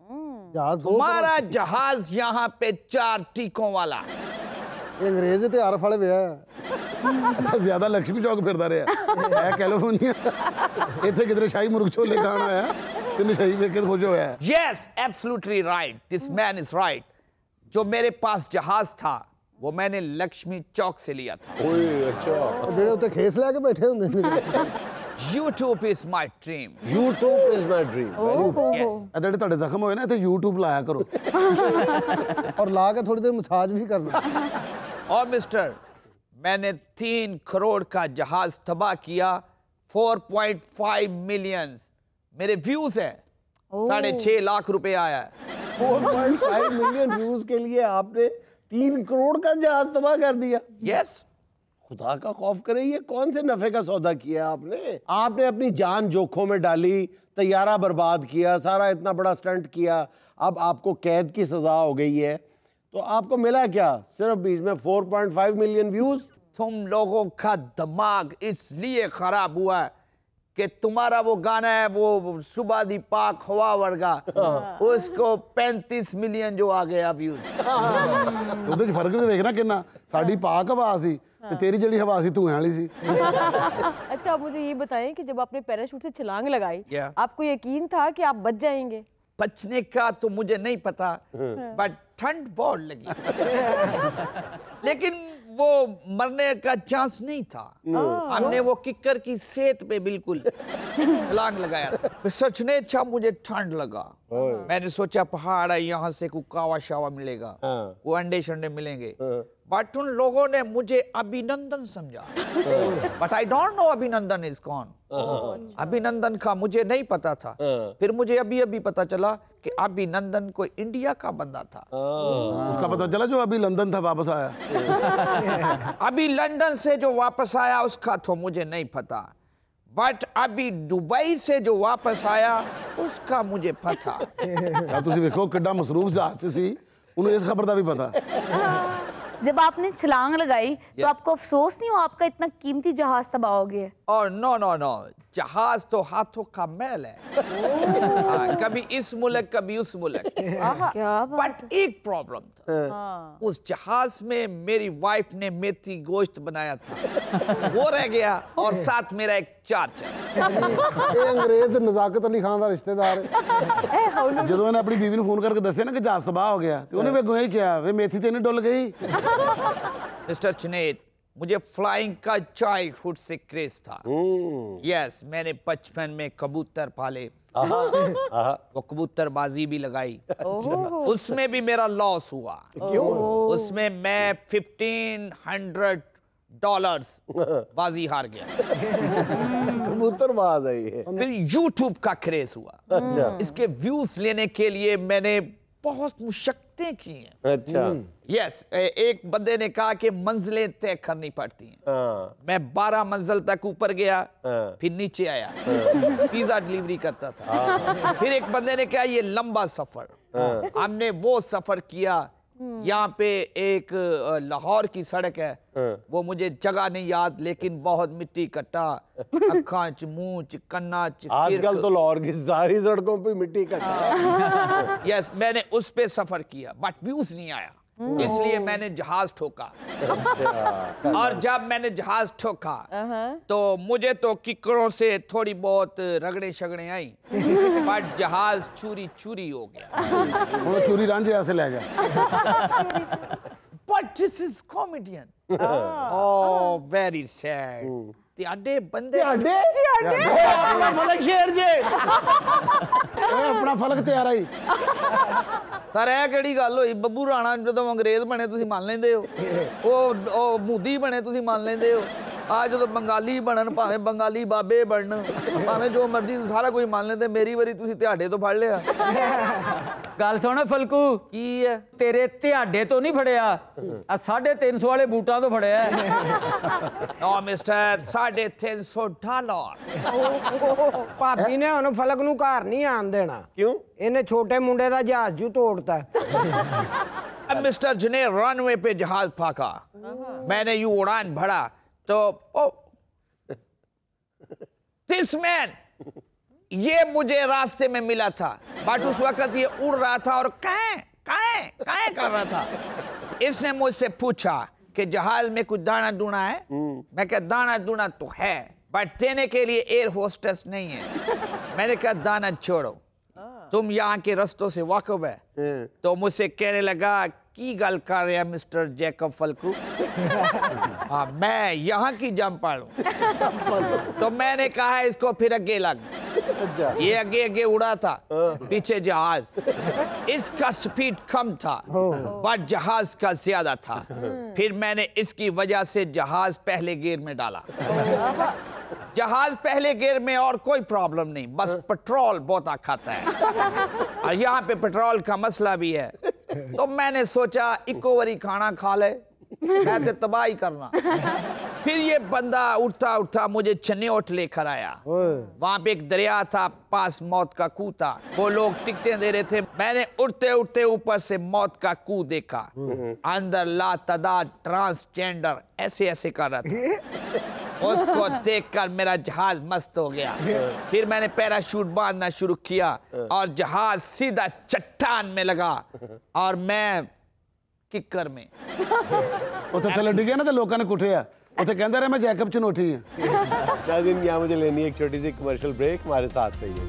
हमारा जहाज यहाँ पे 4 टीकों वाला। अंग्रेज ते आरफ वाले वे अच्छा ज्यादा लक्ष्मी चौक फिरदा रहा है कैलिफोर्निया। ਇੱਥੇ ਕਿਧਰੇ ਸ਼ਾਹੀ ਮੁਰਗ ਛੋਲੇ ਖਾਣ ਆਇਆ ਤੇ ਨਸ਼ਈ ਵੇਖ ਕੇ ਖੁਸ਼ ਹੋਇਆ। Yes, absolutely right. This man is right. जो मेरे पास जहाज था वो मैंने लक्ष्मी चौक से लिया था। ओए अच्छा, ਜਿਹੜੇ ਉੱਤੇ ਖੇਸ ਲੈ ਕੇ ਬੈਠੇ ਹੁੰਦੇ ਨੇ। YouTube is my dream. YouTube is my dream. Yes. ਇਹ ਜਿਹੜੇ ਤੁਹਾਡੇ ਜ਼ਖਮ ਹੋਏ ਨਾ ਇੱਥੇ YouTube ਲਾਇਆ ਕਰੋ। और ला के थोड़ी देर मसाज भी करना। और मिस्टर, मैंने 3 करोड़ का जहाज तबाह किया। 4.5 मिलियन मेरे व्यूज हैं। 6.5 लाख रुपए आया है। 4.5 मिलियन व्यूज के लिए आपने 3 करोड़ का जहाज तबाह कर दिया। यस, खुदा का खौफ करे, ये कौन से नफे का सौदा किया आपने? आपने अपनी जान जोखों में डाली, तैयारा बर्बाद किया, सारा इतना बड़ा स्टंट किया, अब आपको कैद की सजा हो गई है, तो आपको मिला क्या? सिर्फ बीच में 4.5 मिलियन व्यूज। तुम लोगों का दिमाग इसलिए खराब हुआ है कि तुम्हारा वो गाना है वो सुबह दी पाक हवा वर्गा, उसको 35 मिलियन जो आ गया व्यूज। ਉਹਦੇ 'ਚ ਫਰਕ ਵੀ ਵੇਖਣਾ ਕਿੰਨਾ, ਸਾਡੀ ਪਾਕ ਹਵਾ ਸੀ ਤੇ ਤੇਰੀ ਜਿਹੜੀ ਹਵਾ ਸੀ ਧੂਆਂ ਵਾਲੀ ਸੀ। अच्छा, आप मुझे ये बताएं कि जब आपने पैराशूट से छलांग लगाई, आपको यकीन था कि आप बच जाएंगे? बचने का तो मुझे नहीं पता, बट ठंड बहुत लगी। लेकिन वो मरने का चांस नहीं था। हमने वो किक्कर की सेहत पे बिल्कुल छलांग लगाया था। सच ने अच्छा मुझे ठंड लगा, मैंने सोचा पहाड़ है, यहाँ से कोई कावा शावा मिलेगा, वो अंडे शंडे मिलेंगे, बट उन लोगों ने मुझे अभिनंदन समझा। But I don't know Abhinandan is कौन। अभिनंदन का मुझे नहीं पता था, फिर मुझे अभी अभी पता चला कि अभिनंदन कोई इंडिया का बंदा था। उसका पता चला जो अभी लंदन था वापस आया। अभी लंदन से जो वापस आया उसका तो मुझे नहीं पता, बट अभी दुबई से जो वापस आया उसका मुझे पता। यार ਤੁਸੀਂ ਵੇਖੋ ਕਿੱਡਾ ਮਸਰੂਫ ਜਹਾਜ਼ 'ਚ ਸੀ, ਉਹਨੂੰ ਇਸ ਖਬਰ ਦਾ ਵੀ ਪਤਾ। जब आपने छलांग लगाई तो आपको अफसोस नहीं हुआ आपका इतना कीमती जहाज तबाह हो गया? और नो नो नो, जहाज तो हाथों का मैल है। कभी इस मुल्क कभी उस मुल्क। क्या बात बट एक प्रॉब्लम था, उस जहाज में मेरी वाइफ ने मेथी गोश्त बनाया था, वो रह गया, और साथ मेरा एक चार्जर। ਇਹ ਅੰਗਰੇਜ਼ ਨਜ਼ਾਕਤ ਅਲੀ ਖਾਨ ਦਾ ਰਿਸ਼ਤੇਦਾਰ ਹੈ। ਜਦੋਂ ਇਹਨੇ ਆਪਣੀ ਬੀਵੀ ਨੂੰ ਫੋਨ ਕਰਕੇ ਦੱਸਿਆ ਨਾ ਕਿ ਜਹਾਜ਼ ਤਬਾਹ ਹੋ ਗਿਆ, ਤੇ ਉਹਨੇ ਵੀ ਅੱਗੋਂ ਇਹ ਕਿਹਾ ਵੇ ਮੇਥੀ ਤੇ ਨਹੀਂ ਡੁੱਲ ਗਈ। मिस्टर चुनेद, मुझे फ्लाइंग का चाइल्डहुड से क्रेज था। यस, मैंने बचपन में कबूतर पाले, वो कबूतरबाजी भी लगाई, उसमें भी मेरा लॉस हुआ। क्यों? उसमें मैं $1,500 बाजी हार गया। कबूतरबाज है ये। फिर यूट्यूब का क्रेज हुआ। अच्छा। इसके व्यूज लेने के लिए मैंने बहुत मुशक्कतें की हैं। अच्छा। यस, एक बंदे ने कहा कि मंजिलें तय करनी पड़ती हैं। मैं 12 मंजिल तक ऊपर गया, फिर नीचे आया, पिज्जा डिलीवरी करता था। फिर एक बंदे ने कहा ये लंबा सफर, हमने वो सफर किया। यहाँ पे एक लाहौर की सड़क है, वो मुझे जगह नहीं याद, लेकिन बहुत मिट्टी कट्टा, अखा च मुंह च कन्ना च। आजकल तो लाहौर की सारी सड़कों पे मिट्टी कट्टा। यस, मैंने उस पे सफर किया, बट व्यूज नहीं आया, इसलिए मैंने जहाज ठोका। और जब मैंने जहाज ठोका तो मुझे तो किक्करों से थोड़ी बहुत रगड़े शगड़े आई, बट जहाज चूरी चूरी हो गया। वो चूरी रांझे ऐसे ले जा। But this is comedian. Oh, very sad. ਤੁਹਾਡੇ ਬੰਦੇ अपना फलक शेर जे। ਓਏ ਆਪਣਾ ਫਲਕ ਤੇ ਆ ਰਹੀ। ਸਰ ਇਹ ਕਿਹੜੀ ਗੱਲ ਹੋਈ? ਬੱਬੂ ਰਾਣਾ ਜਦੋਂ ਅੰਗਰੇਜ਼ ਬਣੇ ਤੁਸੀਂ ਮੰਨ ਲੈਂਦੇ ਹੋ, ਉਹ ਮੋਦੀ ਬਣੇ ਤੁਸੀਂ ਮੰਨ ਲੈਂਦੇ ਹੋ, ਆ ਜਦੋਂ ਬੰਗਾਲੀ ਬਣਨ, ਭਾਵੇਂ ਬੰਗਾਲੀ ਬਾਬੇ ਬਣਨ, ਭਾਵੇਂ ਜੋ ਮਰਜ਼ੀ, ਸਾਰਾ ਕੁਝ ਮੰਨ ਲੈਂਦੇ। ਮੇਰੀ ਵਾਰੀ ਤੁਸੀਂ ਤੁਹਾਡੇ ਤੋਂ ਫੜ ਲਿਆ। ਗੱਲ ਸੁਣ ਫਲਕੂ, ਕੀ ਹੈ? ਤੇਰੇ ਤੁਹਾਡੇ ਤੋਂ ਨਹੀਂ ਫੜਿਆ, ਆ 350 ਵਾਲੇ ਬੂਟਾਂ ਤੋਂ ਫੜਿਆ। ਓ ਮਿਸਟਰ, $350। ਭਾਬੀ ਨੇ ਉਹਨੂੰ ਫਲਕ ਨੂੰ ਘਰ ਨਹੀਂ ਆਣ ਦੇਣਾ। क्यों? ਇਹਨੇ ਛੋਟੇ ਮੁੰਡੇ ਦਾ ਜਹਾਜ਼ ਜੂ ਤੋੜਤਾ। अब मिस्टर जुनेर रनवे पे जहाज फाका, मैंने यूं उड़ान भरा तो दिस मैन, ये मुझे रास्ते में मिला था, बट उस वक्त ये उड़ रहा था और काए कर रहा था। इसने मुझसे पूछा कि जहाज में कुछ दाना दूना है। मैं कहा दाना दूना तो है, बट देने के लिए एयर होस्टेस नहीं है। मैंने कहा दाना छोड़ो, तुम यहाँ के रस्तों से वाकिफ है। तो मुझसे कहने लगा की गल कर रहे हैं मिस्टर जैकब फल्कू। हाँ, मैं यहाँ की जमपाल हूँ। तो मैंने कहा इसको फिर आगे लग। ये आगे आगे उड़ा था, पीछे जहाज। इसका स्पीड कम था, बट जहाज का ज्यादा था। फिर मैंने इसकी वजह से जहाज पहले गियर में डाला। जहाज पहले गियर में और कोई प्रॉब्लम नहीं, बस पेट्रोल बहुत खाता है, और यहाँ पे पेट्रोल का मसला भी है। तो मैंने सोचा इको वरी खाना खा ले, मैं तो तबाही करना। फिर ये बंदा उठता उठता मुझे चन्योट लेकर आया। वहां पे एक दरिया था, पास मौत का कुआं था, वो लोग टिकटें दे रहे थे। मैंने उड़ते उड़ते ऊपर से मौत का कुआं देखा, अंदर लातादाद ट्रांसजेंडर ऐसे ऐसे कर रहा था। उसको देखकर मेरा जहाज मस्त हो गया। फिर मैंने पैराशूट बांधना शुरू किया और जहाज सीधा चट्टान में लगा और मैं किक्कर में। ਉੱਥੇ ਥੱਲੇ ਡਿੱਗਿਆ ਨਾ ਤੇ ਲੋਕਾਂ ਨੇ ਕੁੱਟਿਆ, ਉੱਥੇ ਕਹਿੰਦਾ ਰਿਹਾ ਮੈਂ ਜੈਕਬ ਚਨੋਟੀ ਹਾਂ। नाज़रीन, यहाँ मुझे लेनी है एक छोटी सी कमर्शियल ब्रेक, हमारे साथ रहिए।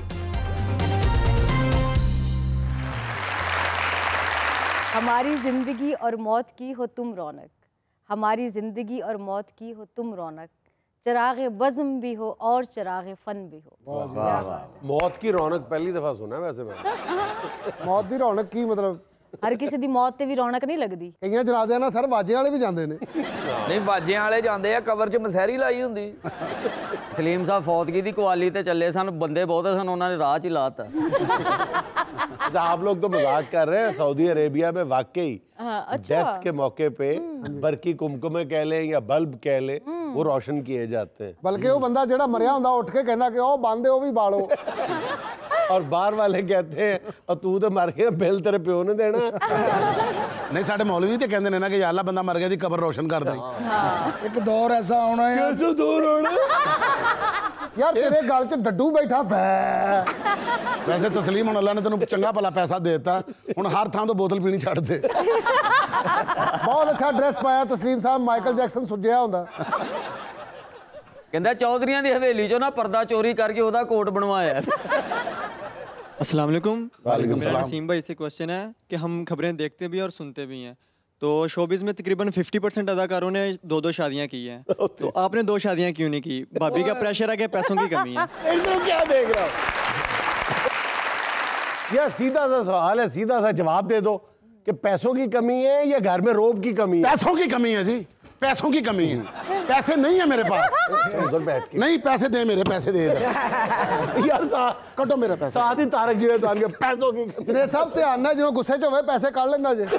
हमारी जिंदगी और मौत की हो तुम रौनक, हमारी जिंदगी और मौत की हो तुम रौनक, चिराग बज़्म भी हो और चिराग फन भी हो। मौत की रौनक पहली दफा सुना है वैसे मैं। मौत की रौनक की मतलब हर किसी दी मौत ते भी रौनक नहीं लगदी। कईयां जनाज़ियां ना सर वाजे वाले भी जांदे ने। नहीं बाजे वाले जाते हैं, कबर च मसहरी लाई हुंदी। सलीम साहब फौतगी दी कवाली ते चले सन, बंदे बहुत सन, उन्होंने राह च ही लाता। अच्छा, आप लोग तो मजाक कर रहे हैं। सऊदी अरेबिया में वाकई डेथ के मौके पे बरकी कुमकुमे कह लें या बल्ब कह लें, वो रोशन किए जाते हैं। बल्कि वो बंदा जेड़ा मरिया हुंदा उठ के कहंदा कि ओ बांदे ओ भी बालो। और बाहर वाले कहते हैं और तू तो मर गया, बिल तेरे प्यो ने देना। ਨਹੀਂ ਸਾਡੇ ਮੌਲਵੀ ਤੇ ਕਹਿੰਦੇ ਨੇ ਨਾ ਕਿ ਯਾ ਅੱਲਾ ਬੰਦਾ ਮਰ ਗਿਆ ਦੀ ਕਬਰ ਰੋਸ਼ਨ ਕਰ ਦੇ। एक दौर ऐसा आना है कैसे दूर होना? यार तेरे गल च डड्डू बैठा भै। ਵੈਸੇ ਤਸਲੀਮ ਹੁਣ ਅੱਲਾ ਨੇ ਤੈਨੂੰ ਚੰਗਾ ਭਲਾ ਪੈਸਾ ਦੇ ਦਿੱਤਾ, ਹੁਣ ਹਰ ਥਾਂ ਤੋਂ ਬੋਤਲ ਪੀਣੀ ਛੱਡ ਦੇ। बहुत अच्छा ड्रेस पाया तस्लीम साहब, माइकल जैक्सन सुजया हुंदा। कहता चौधरियां दी हवेली चो ना पर्दा चोरी करके ओदा कोट बनवाया। अस्सलाम वालेकुम। वालेकुम मेरा सलाम। नसीम भाई से क्वेश्चन है कि हम खबरें देखते भी हैं और सुनते भी हैं, तो शोबिज़ में तकरीबन 50% अदाकारों ने 2-2 शादियां की हैं, तो आपने 2 शादियां क्यों नहीं की? भाभी का प्रेशर है कि पैसों की कमी है? एकदम क्या देख रहा हूँ? यह सीधा सा सवाल है, सीधा सा जवाब दे दो कि पैसों की कमी है या घर में रोब की कमी है? पैसों की कमी है जी, पैसों की कमी है। पैसे नहीं है मेरे पास। उधर बैठ के नहीं पैसे दे, मेरे पैसे दे इधर। यार कटो मेरा पैसा। साथ ही तारक जिवेदान के पैसों की कमी। तेरे सब ध्यान ना जो गुस्से च होवे पैसे कढ लेंदा जे।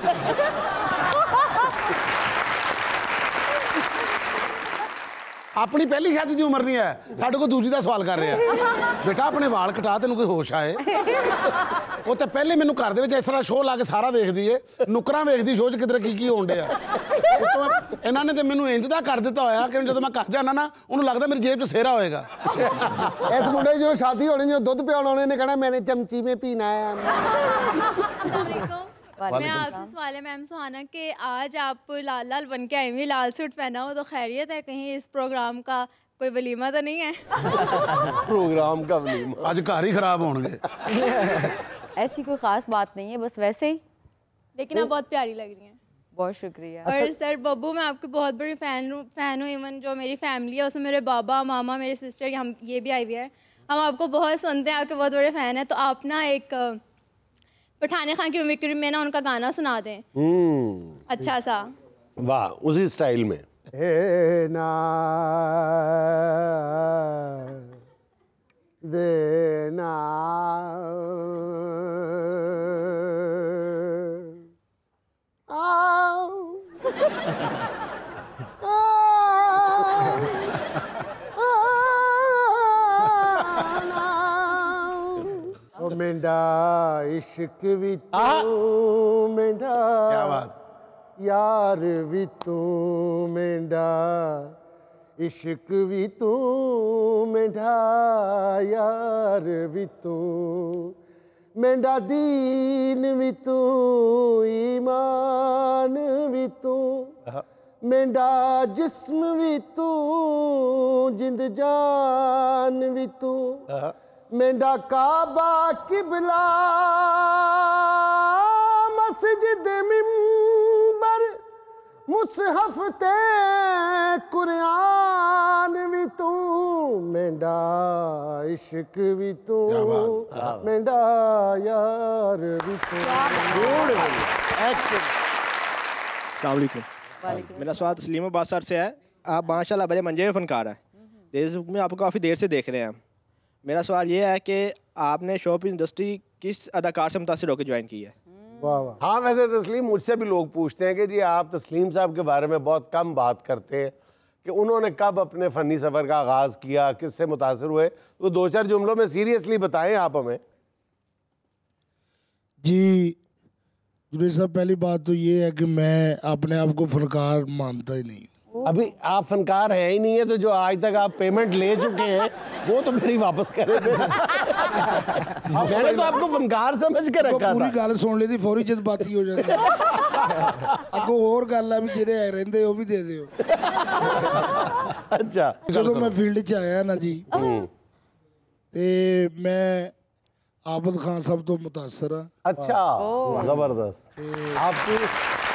ਆਪਣੀ ਪਹਿਲੀ ਸ਼ਾਦੀ ਦੀ ਉਮਰ ਨਹੀਂ ਹੈ, ਸਾਡੇ ਕੋਲ ਦੂਜੀ ਦਾ ਸਵਾਲ ਕਰ ਰਿਹਾ। ਬੇਟਾ ਆਪਣੇ ਵਾਲ ਕਟਾ, ਤੈਨੂੰ ਕੋਈ ਹੋਸ਼ ਆਏ। ਉਹ ਤੇ ਪਹਿਲੇ ਮੈਨੂੰ ਘਰ ਦੇ ਵਿੱਚ ਇਸ ਤਰ੍ਹਾਂ ਸ਼ੋਅ ਲਾ ਕੇ ਸਾਰਾ ਵੇਖਦੀ ਏ, ਨੁਕਰਾਂ ਵੇਖਦੀ ਸ਼ੋਅ 'ਚ ਕਿਧਰੇ ਕੀ ਹੋਣ ਡਿਆ। ਇਹਨਾਂ ਨੇ ਤੇ ਮੈਨੂੰ ਇੰਜ ਦਾ ਕਰ ਦਿੱਤਾ ਹੋਇਆ ਕਿ ਜਦੋਂ ਮੈਂ ਘਰ ਜਾਣਾ ਨਾ, ਉਹਨੂੰ ਲੱਗਦਾ ਮੇਰੀ ਜੇਬ 'ਚ ਸੇਰਾ ਹੋਏਗਾ। इस मुंडे जो शादी होनी जो दूध पियाने वाले ने कहना मैंने चमची में पीना है। मैं आपसे सवाल है मैम सुहाना कि आज आप लाल लाल बन के आई हुई, लाल सूट पहना हो, तो खैरियत है? कहीं इस प्रोग्राम का कोई वलीमा तो नहीं है? प्रोग्राम का वलीमा ਅੱਜ ਘਰ ਹੀ ਖਰਾਬ ਹੋਣਗੇ। ऐसी कोई खास बात नहीं है, बस वैसे ही। लेकिन आप बहुत प्यारी लग रही हैं। बहुत शुक्रिया। और सर बब्बू, मैं आपकी बहुत बड़ी फ़ैन हूँ। इवन जो मेरी फैमिली है उसमें मेरे बाबा मामा मेरे सिस्टर हम ये भी आई हुई है, हम आपको बहुत सुनते हैं, आपके बहुत बड़े फ़ैन हैं। तो आप ना एक पठाने खान की मिमिक्री में ना उनका गाना सुना दें अच्छा सा। वाह, उसी स्टाइल में। हे ना देना मेंढा इश्क भी तू मेंढा, क्या बात। यार भी तू मेंढा, इश्क भी तू मेंढा, यार भी तू मेंढा, दीन भी तू ईमान भी तू मेंढा, जिस्म भी तू जिंद जान भी तू मेंढा, काबा किबला मस्जिद मिंबर मुसहफ ते कुरान भी तू मेंढा, इश्क भी तू मेंढा, यार भी तू। अस्सलाम वालेकुम। मेरा सवाल तस्लीम अब्बास सर से है। आप माशाल्लाह बड़े मंजे फनकार हैं, देश में आपको काफ़ी देर से देख रहे हैं। मेरा सवाल ये है कि आपने शॉप इंडस्ट्री किस अदाकार से मुतासिर होकर ज्वाइन की है? हाँ, वैसे तस्लीम मुझसे भी लोग पूछते हैं कि जी आप तस्लीम साहब के बारे में बहुत कम बात करते हैं, कि उन्होंने कब अपने फ़नी सफ़र का आगाज़ किया, किससे मुतासर हुए, तो 2-4 जुमलों में सीरियसली बताएं आप हमें। जी जुनेद साहब, पहली बात तो ये है कि मैं अपने आप को फनकार मानता ही नहीं। अभी आप फनकार हैं ही नहीं है, तो जो आज तक आप पेमेंट ले चुके हैं वो तो मेरी वापस करें। मैंने तो आपको फनकार समझ के रखा था। पूरी गल सुन ली थी, फौरी जज्बाती हो जाती। अगो और गल है भी जेडे रहिंदे वो भी दे दियो। अच्छा, ਜਦੋਂ मैं फील्ड च आया ना जी, ते मैं आबद खान साहब तो मुतासर हाँ। अच्छा, जबरदस्त। आपकी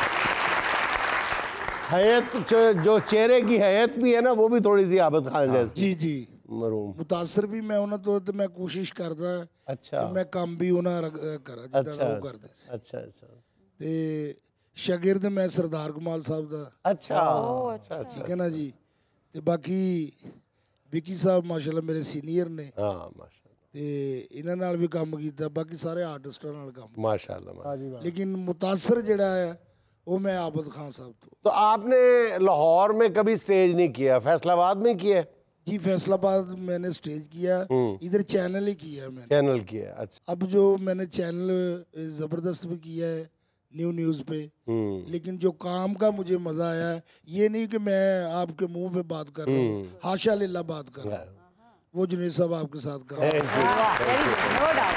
हैयत जो चेहरे की हैयत भी है ना, वो भी थोड़ी सी आबद खान जैसी। जी जी, मरूम मुतासर भी मैं उन्हां तो ते मैं कोशिश करदा। अच्छा, मैं काम भी उन्हां करा जिद्दां वो करदे सी। अच्छा अच्छा। ते शागिर्द मैं सरदार कमाल साहब दा। अच्छा अच्छा, ठीक है ना जी। ते बाकी विकी साहब माशाल्लाह मेरे सीनियर ने। हाँ माशाल्लाह। ते इन्हां नाल भी काम कीता, बाकी सारे आर्टिस्टां नाल काम माशाल्लाह। लेकिन मुतासर जेड़ा है वो मैं आबद खान साहब तो आपने लाहौर में कभी स्टेज नहीं किया, फैसलाबाद में किया? जी फैसलाबाद मैंने स्टेज किया, इधर चैनल ही किया मैंने। चैनल किया, अच्छा। अब जो मैंने चैनल ज़बरदस्त भी किया है न्यूज़ पे, लेकिन जो काम का मुझे मज़ा आया है, ये नहीं कि मैं आपके मुंह पे बात कर रहा हूँ, हाशा लिल्ला बात कर रहा हूँ, वो जुनेद साहब आपके साथ कर रहा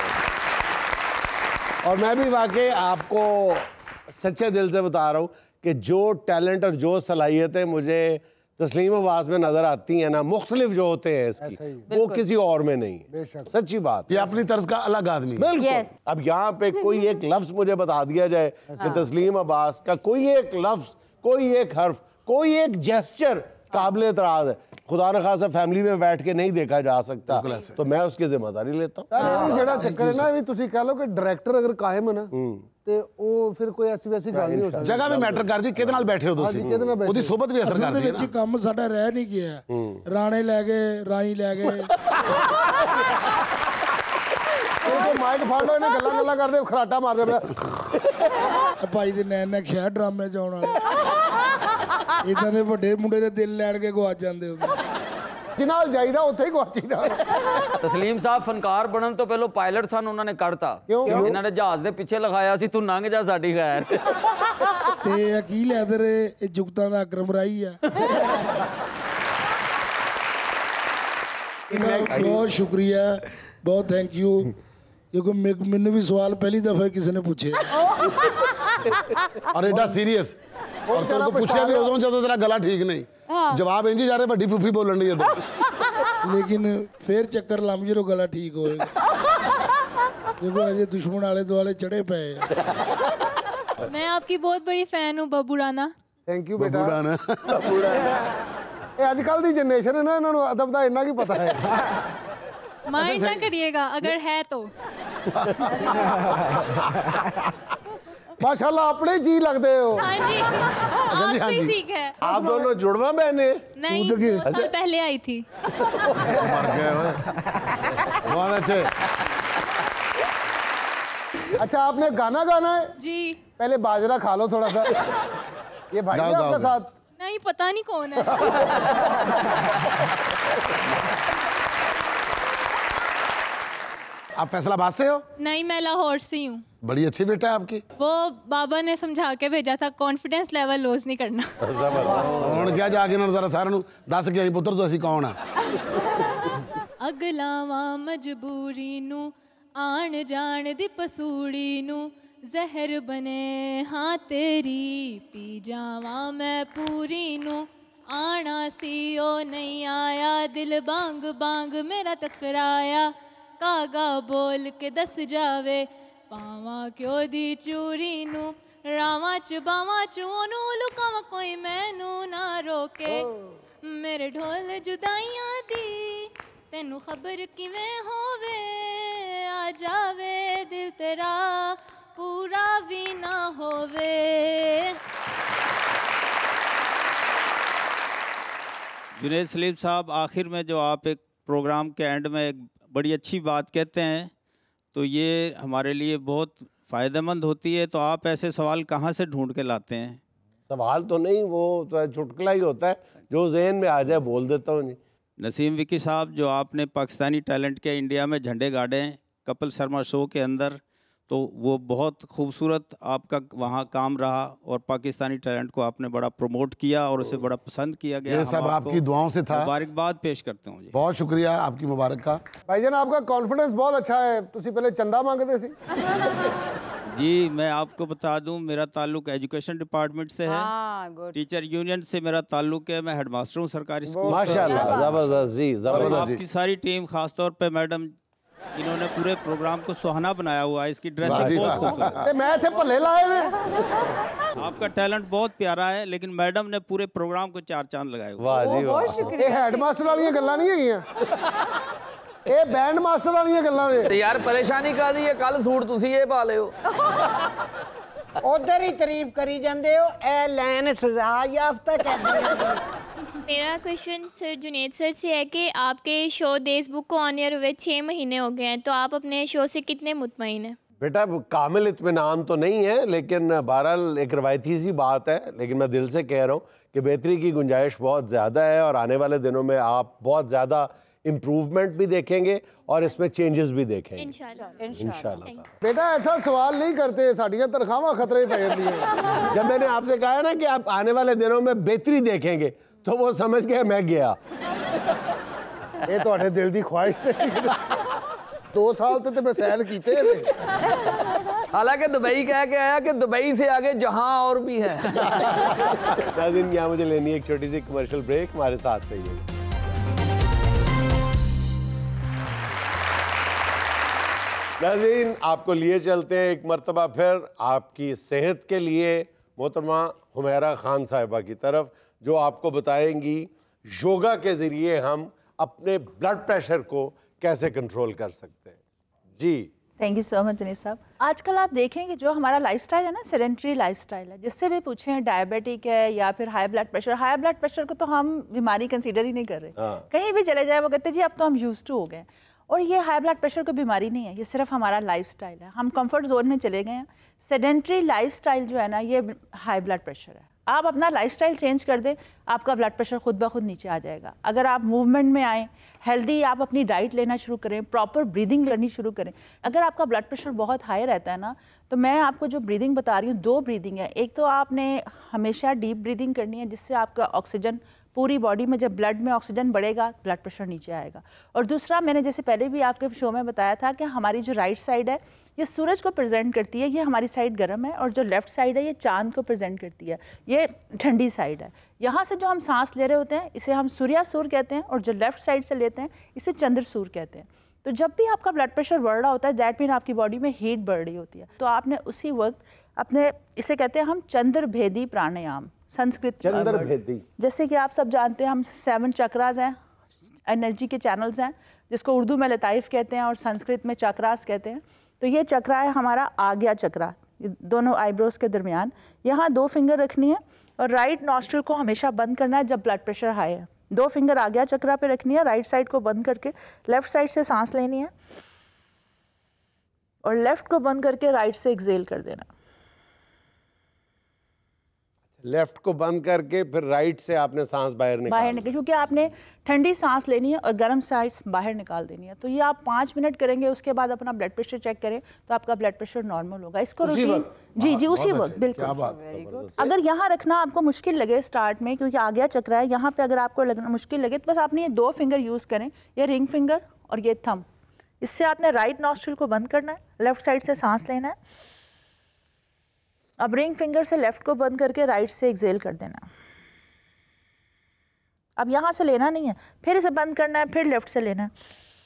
हूँ। और मैं भी वाकई आपको सच्चे दिल से बता रहा हूँ कि जो टैलेंट और जो सलाहियतें मुझे तस्लीम अब्बास में नजर आती हैं ना, मुख्तलिफ जो होते हैं इसकी, वो किसी और में नहीं है। सच्ची बात, ये अपनी तर्ज का अलग आदमी। बिल्कुल। अब यहाँ पे कोई एक लफ्ज मुझे बता दिया जाए कि तस्लीम अब्बास का कोई एक लफ्ज, कोई एक हर्फ, कोई एक जेस्चर काबिल एतराज है, खुदा न खासा फैमिली में बैठ के नहीं देखा जा सकता, तो मैं उसकी जिम्मेदारी लेता हूँ। सर ये जेड़ा चक्कर है ना, भी तुसी कह लो कि डायरेक्टर अगर कायम है ना, ਤੇ ਉਹ ਫਿਰ ਕੋਈ ਐਸੀ ਵੈਸੀ ਗੱਲ ਨਹੀਂ ਹੋ ਸਕਦੀ। ਜਗ੍ਹਾ ਵੀ ਮੈਟਰ ਕਰਦੀ, ਕਿਹਦੇ ਨਾਲ ਬੈਠੇ ਹੋ ਤੁਸੀਂ, ਉਹਦੀ ਸੋਬਤ ਵੀ ਅਸਰ ਕਰਦੀ ਹੈ। ਵਿੱਚ ਕੰਮ ਸਾਡਾ ਰਹਿ ਨਹੀਂ ਗਿਆ, ਰਾਣੇ ਲੈ ਗਏ, ਰਾਈ ਲੈ ਗਏ। ਉਹ ਮਾਈਕ ਫੜ ਲਓ, ਇਹਨੇ ਗੱਲਾਂ ਕਰਦੇ ਖਰਾਟਾ ਮਾਰਦੇ ਪਿਆ। ਭਾਈ ਦੇ ਨੈਣ ਨੈਕ ਸ਼ਹਿਰ ਡਰਾਮੇ ਚ ਆਉਣ ਵਾਲੇ ਇਦਾਂ ਦੇ ਵੱਡੇ ਮੁੰਡੇ ਦੇ ਦਿਲ ਲੈਣ ਕੇ ਗਵਾਚ ਜਾਂਦੇ ਹੁੰਦੇ। ਜਿਨਾਲ ਜਾਈਦਾ ਉੱਥੇ ਹੀ ਗਵਾਚੀਦਾ। ਤਸਲੀਮ ਸਾਹਿਬ ਫਨਕਾਰ ਬਣਨ ਤੋਂ ਪਹਿਲਾਂ ਪਾਇਲਟ ਸਨ, ਉਹਨਾਂ ਨੇ ਕੱਢਤਾ। ਇਹਨਾਂ ਨੇ ਜਹਾਜ਼ ਦੇ ਪਿੱਛੇ ਲਗਾਇਆ ਸੀ, ਤੂੰ ਲੰਘ ਜਾ ਸਾਡੀ ਖੈਰ। ਤੇ ਅਕੀਲ ਹੈਦਰ ਇਹ ਜੁਗਤਾਂ ਦਾ ਅਕਰਮ ਰਾਈ ਆ। ਬਹੁਤ ਸ਼ੁਕਰੀਆ, ਬਹੁਤ ਥੈਂਕ ਯੂ, ਕਿਉਂਕਿ ਮੈਨੂੰ ਵੀ ਸਵਾਲ ਪਹਿਲੀ ਦਫਾ ਕਿਸੇ ਨੇ ਪੁੱਛੇ ਔਰ ਐਡਾ ਸੀਰੀਅਸ। और तेरे को पूछा भी उदों जदों तेरा गला ठीक नहीं, जवाब इंज जा रहे बड़ी फूफी बोलन दी उदों। लेकिन फिर चक्कर लम जो गला ठीक होएगा, देखो अजे दुश्मन आले दुआले चढ़े पे। मैं आपकी बहुत बड़ी फैन हूँ बब्बू राणा। थैंक यू बेटा। ये आजकल दी जनरेशन है ना, इन्होंने अदब दा इन्ना की पता है। माइंड ना करिएगा अगर है तो। माशाल्लाह अपने जी लगते हो। हाँ जी, आपसे ही सीख है। आप दोनों जुड़वा बहने? नहीं, 2 साल पहले आई थी। मर गए बहुत अच्छे। अच्छा आपने गाना गाना है जी? पहले बाजरा खा लो थोड़ा सा। ये भाई है आपका साथ? नहीं पता नहीं कौन है। आप फैसलाबाद से हो? नहीं, मैं लाहौर से हूँ। बड़ी अच्छी बेटा है आपकी। वो बाबा ने समझा के भेजा था, कॉन्फिडेंस लेवल लॉस नहीं करना। ਹੁਣ क्या जाके ना जरा सारे दस के पुत्र तो असी कौन है। अगलावा मजबूरी नू आन जान दी पसूड़ी नू जहर बने हाँ तेरी पी जावा मैं पूरी नू आना सी ओ नहीं आया दिल बांग बांग मेरा टकराया कागा बोल के दस जावे पावा क्यों दी चूरी नू रावा च बावा च ओनू लुकावा कोई मैनू ना रोके मेरे ढोल जुदाइयां दी तेनू खबर किवें होवे आ जावे दिल तेरा पूरा भी ना होवे। जुनेद सलीम साहब, आखिर में जो आप एक प्रोग्राम के एंड में एक बड़ी अच्छी बात कहते हैं, तो ये हमारे लिए बहुत फ़ायदेमंद होती है। तो आप ऐसे सवाल कहाँ से ढूंढ के लाते हैं? सवाल तो नहीं, वो तो चुटकुला ही होता है, जो ज़हन में आ जाए बोल देता हूँ। जी नसीम विकी साहब, जो आपने पाकिस्तानी टैलेंट के इंडिया में झंडे गाड़े हैं कपिल शर्मा शो के अंदर, तो वो बहुत खूबसूरत आपका वहाँ काम रहा और पाकिस्तानी टैलेंट को आपने बड़ा प्रमोट किया और उसे बड़ा पसंद किया गया। ये सब आपकी दुआओं से था। मुबारकबाद पेश करते हूँ जी। बहुत शुक्रिया आपकी मुबारक का। भाईजान आपका कॉन्फिडेंस बहुत अच्छा है, तुसी पहले चंदा मांगते सी। जी मैं आपको बता दूं, मेरा ताल्लुक एजुकेशन डिपार्टमेंट से है, टीचर यूनियन से मेरा ताल्लुक है, मैं हेडमास्टर हूँ सरकारी स्कूल। माशाल्लाह, जबरदस्त जी, जबरदस्त। आपकी सारी टीम, खासतौर पे मैडम, इन्होंने पूरे प्रोग्राम को सुहाना बनाया हुआ है। इसकी ड्रेसिंग बहुत खूबसूरत है। मैं थे भले लाए ने। आपका टैलेंट बहुत प्यारा है, लेकिन मैडम ने पूरे प्रोग्राम को 4 चांद लगाए हुए। वाह जी वाह। ये हेडमास्टर वाली गल्लां नहीं हैगियां, ये बैंड मास्टर वाली गल्लां ने। यार परेशानी कादी है, कल सूट तुसी ये पा लियो। उधर ही तारीफ करी जांदे हो, ए लैन सजा याफ्ता कहते। मेरा क्वेश्चन सर जुनेद सर से है कि आपके शो देश बुक को ऑन एयर हुए 6 महीने हो गए हैं, तो आप अपने शो से कितने मुतमईन हैं? बेटा कामिल इत्मीनान तो नहीं है, लेकिन बहरहाल एक रवायती सी बात है, लेकिन मैं दिल से कह रहा हूँ कि बेहतरी की गुंजाइश बहुत ज़्यादा है और आने वाले दिनों में आप बहुत ज़्यादा इम्प्रूवमेंट भी देखेंगे और इसमें चेंजेस भी देखेंगे इंशाल्लाह। बेटा ऐसा सवाल नहीं करते, साड़ियाँ तनख्वाहां खतरे पे हैं। जब मैंने आपसे कहा ना कि आप आने वाले दिनों में बेहतरी देखेंगे, तो वो समझ गया मैं गया। ये तो दिल की ख्वाहिश थी। 2 साल तो मैं सैर कीते ने। हालांकि दुबई कह के आया कि दुबई से आगे जहां और भी है। नाज़रीन, यहाँ मुझे लेनी है एक छोटी सी कमर्शियल ब्रेक, हमारे साथ रहिए। नाज़रीन, आपको लिए चलते हैं एक मरतबा फिर आपकी सेहत के लिए मोहतरमा हुमैरा खान साहिबा की तरफ, जो आपको बताएंगी योगा के ज़रिए हम अपने ब्लड प्रेशर को कैसे कंट्रोल कर सकते हैं। जी thank you so much Junaid साहब। आजकल आप देखेंगे जो हमारा लाइफस्टाइल है ना, सेडेंटरी लाइफस्टाइल है, जिससे भी पूछें डायबिटिक है या फिर हाई ब्लड प्रेशर को तो हम बीमारी कंसीडर ही नहीं कर रहे। कहीं भी चले जाए वो कहते जी अब तो हम यूज्ड टू हो गए, और ये हाई ब्लड प्रेशर कोई बीमारी नहीं है, ये सिर्फ हमारा लाइफस्टाइल है। हम कंफर्ट जोन में चले गए हैं। सेडेंटरी लाइफस्टाइल जो है ना, ये हाई ब्लड प्रेशर है। आप अपना लाइफस्टाइल चेंज कर दें, आपका ब्लड प्रेशर खुद ब खुद नीचे आ जाएगा। अगर आप मूवमेंट में आएँ, हेल्दी आप अपनी डाइट लेना शुरू करें, प्रॉपर ब्रीदिंग करनी शुरू करें। अगर आपका ब्लड प्रेशर बहुत हाई रहता है ना, तो मैं आपको जो ब्रीदिंग बता रही हूँ, 2 ब्रीदिंग है। एक तो आपने हमेशा डीप ब्रीदिंग करनी है, जिससे आपका ऑक्सीजन पूरी बॉडी में, जब ब्लड में ऑक्सीजन बढ़ेगा ब्लड प्रेशर नीचे आएगा। और दूसरा, मैंने जैसे पहले भी आपके शो में बताया था कि हमारी जो राइट साइड है ये सूरज को प्रेजेंट करती है, ये हमारी साइड गर्म है, और जो लेफ्ट साइड है ये चांद को प्रेजेंट करती है, ये ठंडी साइड है। यहाँ से जो हम सांस ले रहे होते हैं इसे हम सूर्यासूर कहते हैं, और जो लेफ्ट साइड से लेते हैं इसे चंद्रसूर कहते हैं। तो जब भी आपका ब्लड प्रेशर बढ़ रहा होता है, दैट मीन आपकी बॉडी में हीट बढ़ रही होती है, तो आपने उसी वक्त अपने, इसे कहते हैं हम चंद्रभेदी प्राणायाम, संस्कृत चंद्रभेदी। जैसे कि आप सब जानते हैं हम 7 चक्रास हैं, एनर्जी के चैनल्स हैं, जिसको उर्दू में लताइफ कहते हैं और संस्कृत में चक्रास कहते हैं। तो ये चक्रा है हमारा आज्ञा चक्रा, दोनों आईब्रोज के दरमियान। यहाँ 2 फिंगर रखनी है और राइट नॉस्ट्रिल को हमेशा बंद करना है जब ब्लड प्रेशर हाई है। 2 फिंगर आज्ञा चक्रा पे रखनी है, राइट साइड को बंद करके लेफ्ट साइड से सांस लेनी है, और लेफ्ट को बंद करके राइट से एक्सेल कर देना। लेफ्ट को बंद करके फिर राइट से आपने सांस बाहर निकाल, क्योंकि आपने ठंडी सांस लेनी है और गर्म सांस बाहर निकाल देनी है। तो ये आप 5 मिनट करेंगे, उसके बाद अपना ब्लड प्रेशर चेक करें तो आपका ब्लड प्रेशर नॉर्मल होगा। इसको रूटीन जी उसी वक्त, बिल्कुल। अगर यहाँ रखना आपको मुश्किल लगे स्टार्ट में, क्योंकि आज्ञा चक्र है, यहाँ पे अगर आपको लगना मुश्किल लगे तो बस आपने ये 2 फिंगर यूज़ करें, ये रिंग फिंगर और ये थंब। इससे आपने राइट नॉस्ट्रिल को बंद करना है, लेफ्ट साइड से सांस लेना है। अब रिंग फिंगर से लेफ्ट को बंद करके राइट से एक्सेल कर देना। अब यहाँ से लेना नहीं है, फिर इसे बंद करना है, फिर लेफ्ट से लेना है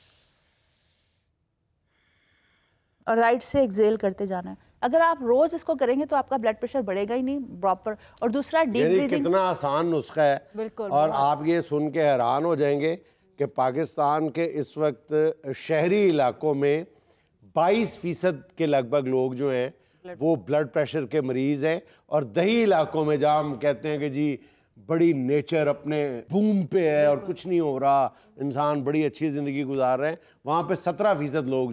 और राइट से एक्सेल करते जाना है। अगर आप रोज इसको करेंगे तो आपका ब्लड प्रेशर बढ़ेगा ही नहीं प्रॉपर। और दूसरा डीप ब्रीदिंग, कितना आसान नुस्खा है। बिल्कुल। और आप ये सुन के हैरान हो जाएंगे कि पाकिस्तान के इस वक्त शहरी इलाकों में 22% के लगभग लोग जो हैं वो ब्लड प्रेशर के मरीज़ हैं, और दही इलाकों में जहाँ हम कहते हैं कि जी बड़ी नेचर अपने बूम पे है और कुछ नहीं हो रहा, इंसान बड़ी अच्छी ज़िंदगी गुजार रहे हैं, वहाँ पे 17% लोग जो हैं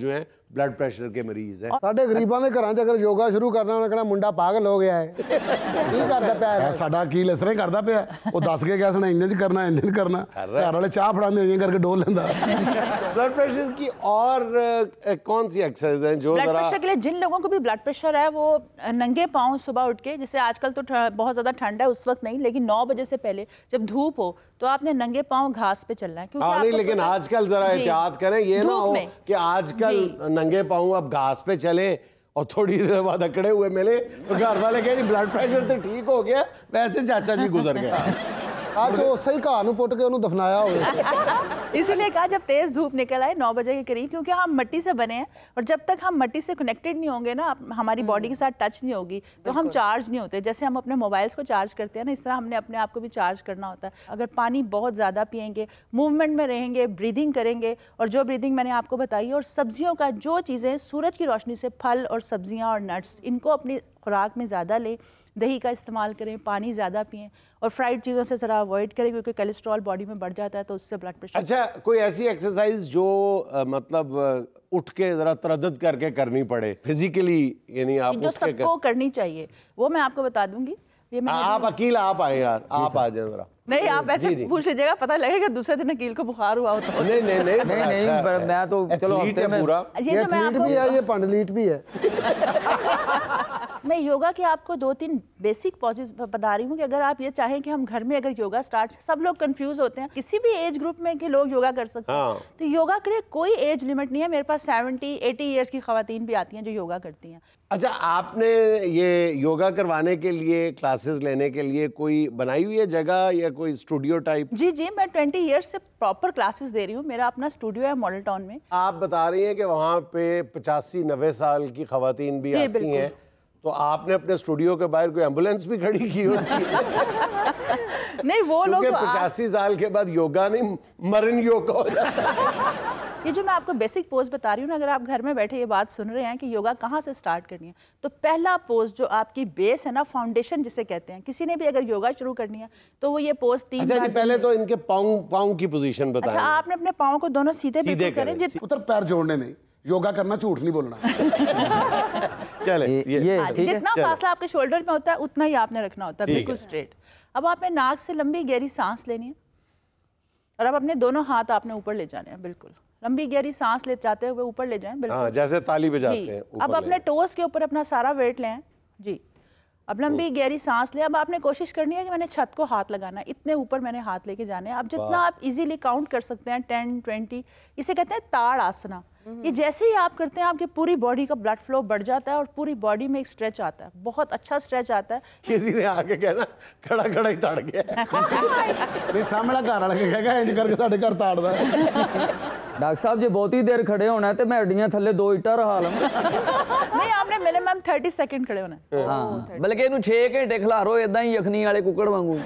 ब्लड प्रेशर के मरीज हैं। ਸਾਡੇ ਗਰੀਬਾਂ ਦੇ ਘਰਾਂ 'ਚ ਅਗਰ ਯੋਗਾ ਸ਼ੁਰੂ ਕਰਨਾ ਉਹਨੇ ਕਹਿਣਾ ਮੁੰਡਾ ਪਾਗਲ ਹੋ ਗਿਆ ਹੈ ਕੀ ਕਰਦਾ ਪਿਆ ਹੈ ਸਾਡਾ ਵਕੀਲ ਇਸ ਤਰ੍ਹਾਂ ਹੀ ਕਰਦਾ ਪਿਆ ਉਹ ਦੱਸ ਕੇ ਗਿਆ ਸਣਾ ਇੰਜ ਕਰਨਾ ਘਰ ਵਾਲੇ ਚਾਹ ਫੜਾਉਂਦੇ ਇੰਜ ਕਰਕੇ ਡੋਲ ਲੈਂਦਾ ब्लड प्रेशर की और कौन सी एक्सरसाइज हैं जो ब्लड जरा प्रेशर के लिए जिन लोगों को भी ब्लड प्रेशर है वो नंगे पाँव सुबह उठ के, जैसे आजकल तो बहुत ज़्यादा ठंड है उस वक्त नहीं, लेकिन 9 बजे से पहले जब धूप हो तो आपने नंगे पाँव घास पे चलना है। हाँ नहीं, लेकिन आजकल जरा एहतियात करें, ये ना हो कि आजकल नंगे पाँव अब घास पे चले और थोड़ी देर बाद अकड़े हुए मिले तो घर वाले कह रही ब्लड प्रेशर तो ठीक हो गया, वैसे चाचा जी गुजर गए। आज उसे ही घाह पुट के उन्होंने दफनाया हो। इसीलिए कहा जब तेज धूप निकल आए 9 बजे के करीब, क्योंकि हम मिट्टी से बने हैं और जब तक हम मिट्टी से कनेक्टेड नहीं होंगे ना, हमारी बॉडी के साथ टच नहीं होगी तो हम चार्ज नहीं होते। जैसे हम अपने मोबाइल्स को चार्ज करते हैं ना, इस तरह हमने अपने आप को भी चार्ज करना होता है। अगर पानी बहुत ज़्यादा पियेंगे, मूवमेंट में रहेंगे, ब्रीदिंग करेंगे, और जो ब्रीदिंग मैंने आपको बताई, और सब्जियों का जो चीज़ें सूरज की रोशनी से, फल और सब्जियाँ और नट्स, इनको अपनी खुराक में ज़्यादा लें, दही का इस्तेमाल करें, पानी ज़्यादा पिएं, और फ्राइड चीज़ों से ज़रा अवॉइड करें क्योंकि कोलेस्ट्रॉल बॉडी में बढ़ जाता है तो उससे ब्लड प्रेशर। अच्छा, कोई ऐसी एक्सरसाइज जो मतलब उठ के ज़रा तरद्दुद करके करनी पड़े फिजिकली, यानी आप जो सबको करनी चाहिए वो मैं आपको बता दूंगी। ये आप अकील आप आए यार, आप आ जाए ज़रा। नहीं, आप ऐसे पूछ लीजिएगा, पता लगेगा दूसरे दिन अकील को बुखार हुआ होता है। नहीं नहीं नहीं नहीं, मैं तो चलो हफ्ते में पूरा ये एथलीट भी है, ये पंडलीट भी है। मैं योगा के आपको 2-3 बेसिक पॉजेस बता रही हूँ कि अगर आप ये चाहें कि हम घर में अगर योगा स्टार्ट, सब लोग कंफ्यूज होते हैं किसी भी एज ग्रुप में कि लोग योगा कर सकते हैं, तो योगा के लिए कोई एज लिमिट नहीं है। मेरे पास 70-80 ईयर्स की खवातीन भी आती हैं जो योगा करती हैं। अच्छा, आपने ये योगा करवाने के लिए, क्लासेस लेने के लिए कोई बनाई हुई है जगह या कोई स्टूडियो टाइप? जी जी, मैं 20 ईयर्स से प्रॉपर क्लासेस दे रही हूँ। मेरा अपना स्टूडियो है मॉडल टाउन में। आप बता रही हैं कि वहाँ पे 85-90 साल की खवातीन भी आती हैं, तो आपने अपने स्टूडियो के बाहर कोई एम्बुलेंस भी खड़ी की होती है? नहीं, वो लोग 85 साल के बाद योगा नहीं, मरण योगा हो जाता है। ये जो मैं आपको बेसिक पोज बता रही हूँ ना, अगर आप घर में बैठे ये बात सुन रहे हैं कि योगा कहाँ से स्टार्ट करनी है, तो पहला पोज जो आपकी बेस है ना, फाउंडेशन जिसे कहते हैं, किसी ने भी अगर योगा शुरू करनी है तो वो ये पोज 3 अच्छा जी, पहले तो इनके पाँव की पोजीशन बताएं। अच्छा, आपने अपने पाँव को दोनों सीधे करें, उधर पैर जोड़ने नहीं, योगा करना, झूठ नहीं बोलना। चले, जितना फासला आपके शोल्डर में होता है उतना ही आपने रखना होता है, बिल्कुल स्ट्रेट। अब आपने नाक से लंबी गहरी सांस लेनी है और अब अपने दोनों हाथ आपने ऊपर ले जाने हैं, बिल्कुल लंबी गहरी सांस ले जाते हुए ऊपर ले जाएं, बिल्कुल जैसे ताली बजाते हैं। अब अपने टोस के ऊपर अपना सारा वेट लें जी। अब लंबी गहरी सांस लें। अब आपने कोशिश करनी है कि मैंने छत को हाथ लगाना है, इतने ऊपर मैंने हाथ लेके जाने हैं। अब जितना आप इजीली काउंट कर सकते हैं, 10-20, इसे कहते हैं ताड़ आसना। ये जैसे ही आप करते हैं आपकी पूरी बॉडी का ब्लड फ्लो बढ़ जाता है और पूरी बॉडी में एक स्ट्रेच आता है, बहुत अच्छा स्ट्रेच आता है। किसी ने आके कहना खड़ा खड़ा ही ताड़ गया, नहीं सामने घर वाला कहेगा इंज करके साडे घर ताड़दा है। डॉक्टर साहब जी बहुत ही देर खड़े होना है तो मैं हड्डियां थल्ले 2 ईटा रहा लूं। नहीं, आपने मिनिमम 30 सेकंड खड़े होना है। हां, बल्कि इनु 6 घंटे खिलारो इदां ही यखनी वाले कुकड़ वांगू।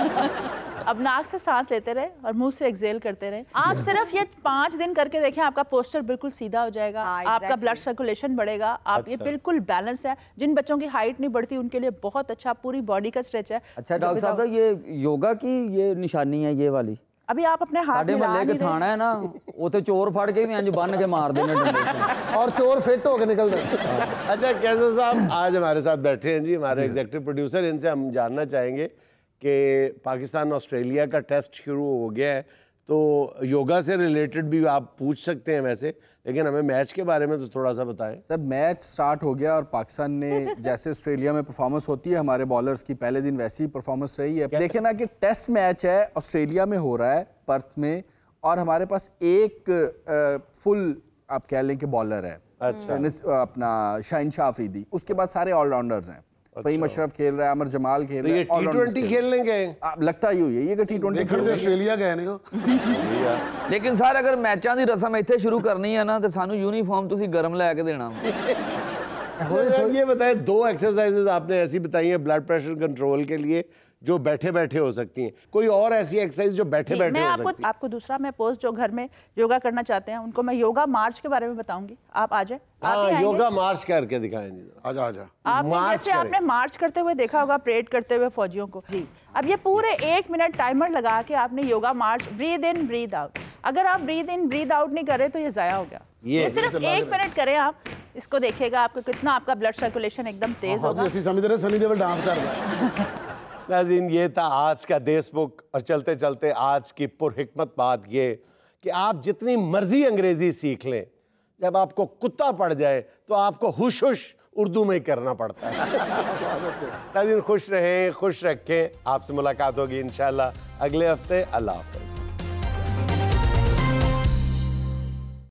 अब नाक से सांस लेते रहे और मुंह से एक्सेल करते रहे। आप सिर्फ ये 5 दिन करके देखें, आपका पोस्चर बिल्कुल सीधा हो जाएगा। आपका ब्लड सर्कुलेशन बढ़ेगा। आप ये बिल्कुल बैलेंस है। जिन बच्चों की हाइट नहीं बढ़ती उनके लिए बहुत अच्छा, पूरी बॉडी का स्ट्रेच है। अच्छा डॉक्टर साहब, ये योगा की ये निशानी है ये वाली? अभी आप अपने हाथ में महल्ले के थाना है ना, वो तो चोर फड़ के भी इंज बन के मार देने और चोर फिट होके निकल जाते। अच्छा कैसर साहब आज हमारे साथ बैठे हैं जी, हमारे एग्जीक्यूटिव प्रोड्यूसर। इनसे हम जानना चाहेंगे कि पाकिस्तान ऑस्ट्रेलिया का टेस्ट शुरू हो गया है, तो योगा से रिलेटेड भी आप पूछ सकते हैं वैसे, लेकिन हमें मैच के बारे में तो थोड़ा सा बताएं। सर मैच स्टार्ट हो गया और पाकिस्तान ने जैसे ऑस्ट्रेलिया में परफॉर्मेंस होती है हमारे बॉलर्स की, पहले दिन वैसी ही परफॉर्मेंस रही है। देखिए ना कि टेस्ट मैच है, ऑस्ट्रेलिया में हो रहा है पर्थ में, और हमारे पास एक फुल आप कह लें कि बॉलर है। अच्छा, अपना शाहीन शाह अफरीदी, उसके बाद सारे ऑलराउंडर्स हैं। फहीम अशरफ खेल रहा है, अमर जमाल खेल रहा है। T20 खेलने गए? लगता ही हुई है ये कि T20 खेलते ऑस्ट्रेलिया गए नहीं हो। लेकिन सर अगर मैचों की रस्म इत्थे शुरू करनी है ना तो सानू यूनीफॉर्म तुसी गरम लैके देना। ये बताएं, 2 एक्सरसाइजेज आपने ऐसी बताई हैं ब्लड प्रेशर कंट्रोल के लिए जो बैठे बैठे हो सकती हैं, कोई और ऐसी एक्सरसाइज जो बैठे बैठे हो सकती है? आपको दूसरा मैं पोस्ट जो घर में योगा करना चाहते हैं उनको मैं योगा मार्च के बारे में बताऊंगी। आप आ जाए। हाँ, योगा मार्च करके दिखाएं जी। आजा आजा। जैसे आपने मार्च करते हुए देखा होगा, परेड करते हुए फौजियों को जी। अब ये पूरे 1 मिनट टाइमर लगा के आपने yoga march, breathe in breathe out. अगर आप ब्रीद इन ब्रीद आउट नहीं कर रहे तो ये ज़ाया हो गया। ये सिर्फ 1 मिनट करें आप, इसको देखिएगा आपको कितना आपका ब्लड सर्कुलेशन एकदम तेज होगा। ऐसी समझ रहे सनी देओल डांस कर रहा है। नाज़रीन, ये था आज का देश बुक। और चलते चलते आज की पुरहिकमत बात ये कि आप जितनी मर्जी अंग्रेजी सीख लें, जब आपको कुत्ता पड़ जाए तो आपको हुश हुश उर्दू में ही करना पड़ता है। नाज़रीन, खुश रहें, खुश रखें। आपसे मुलाकात होगी इंशाल्लाह अगले हफ्ते। अल्लाह हाफ़िज़।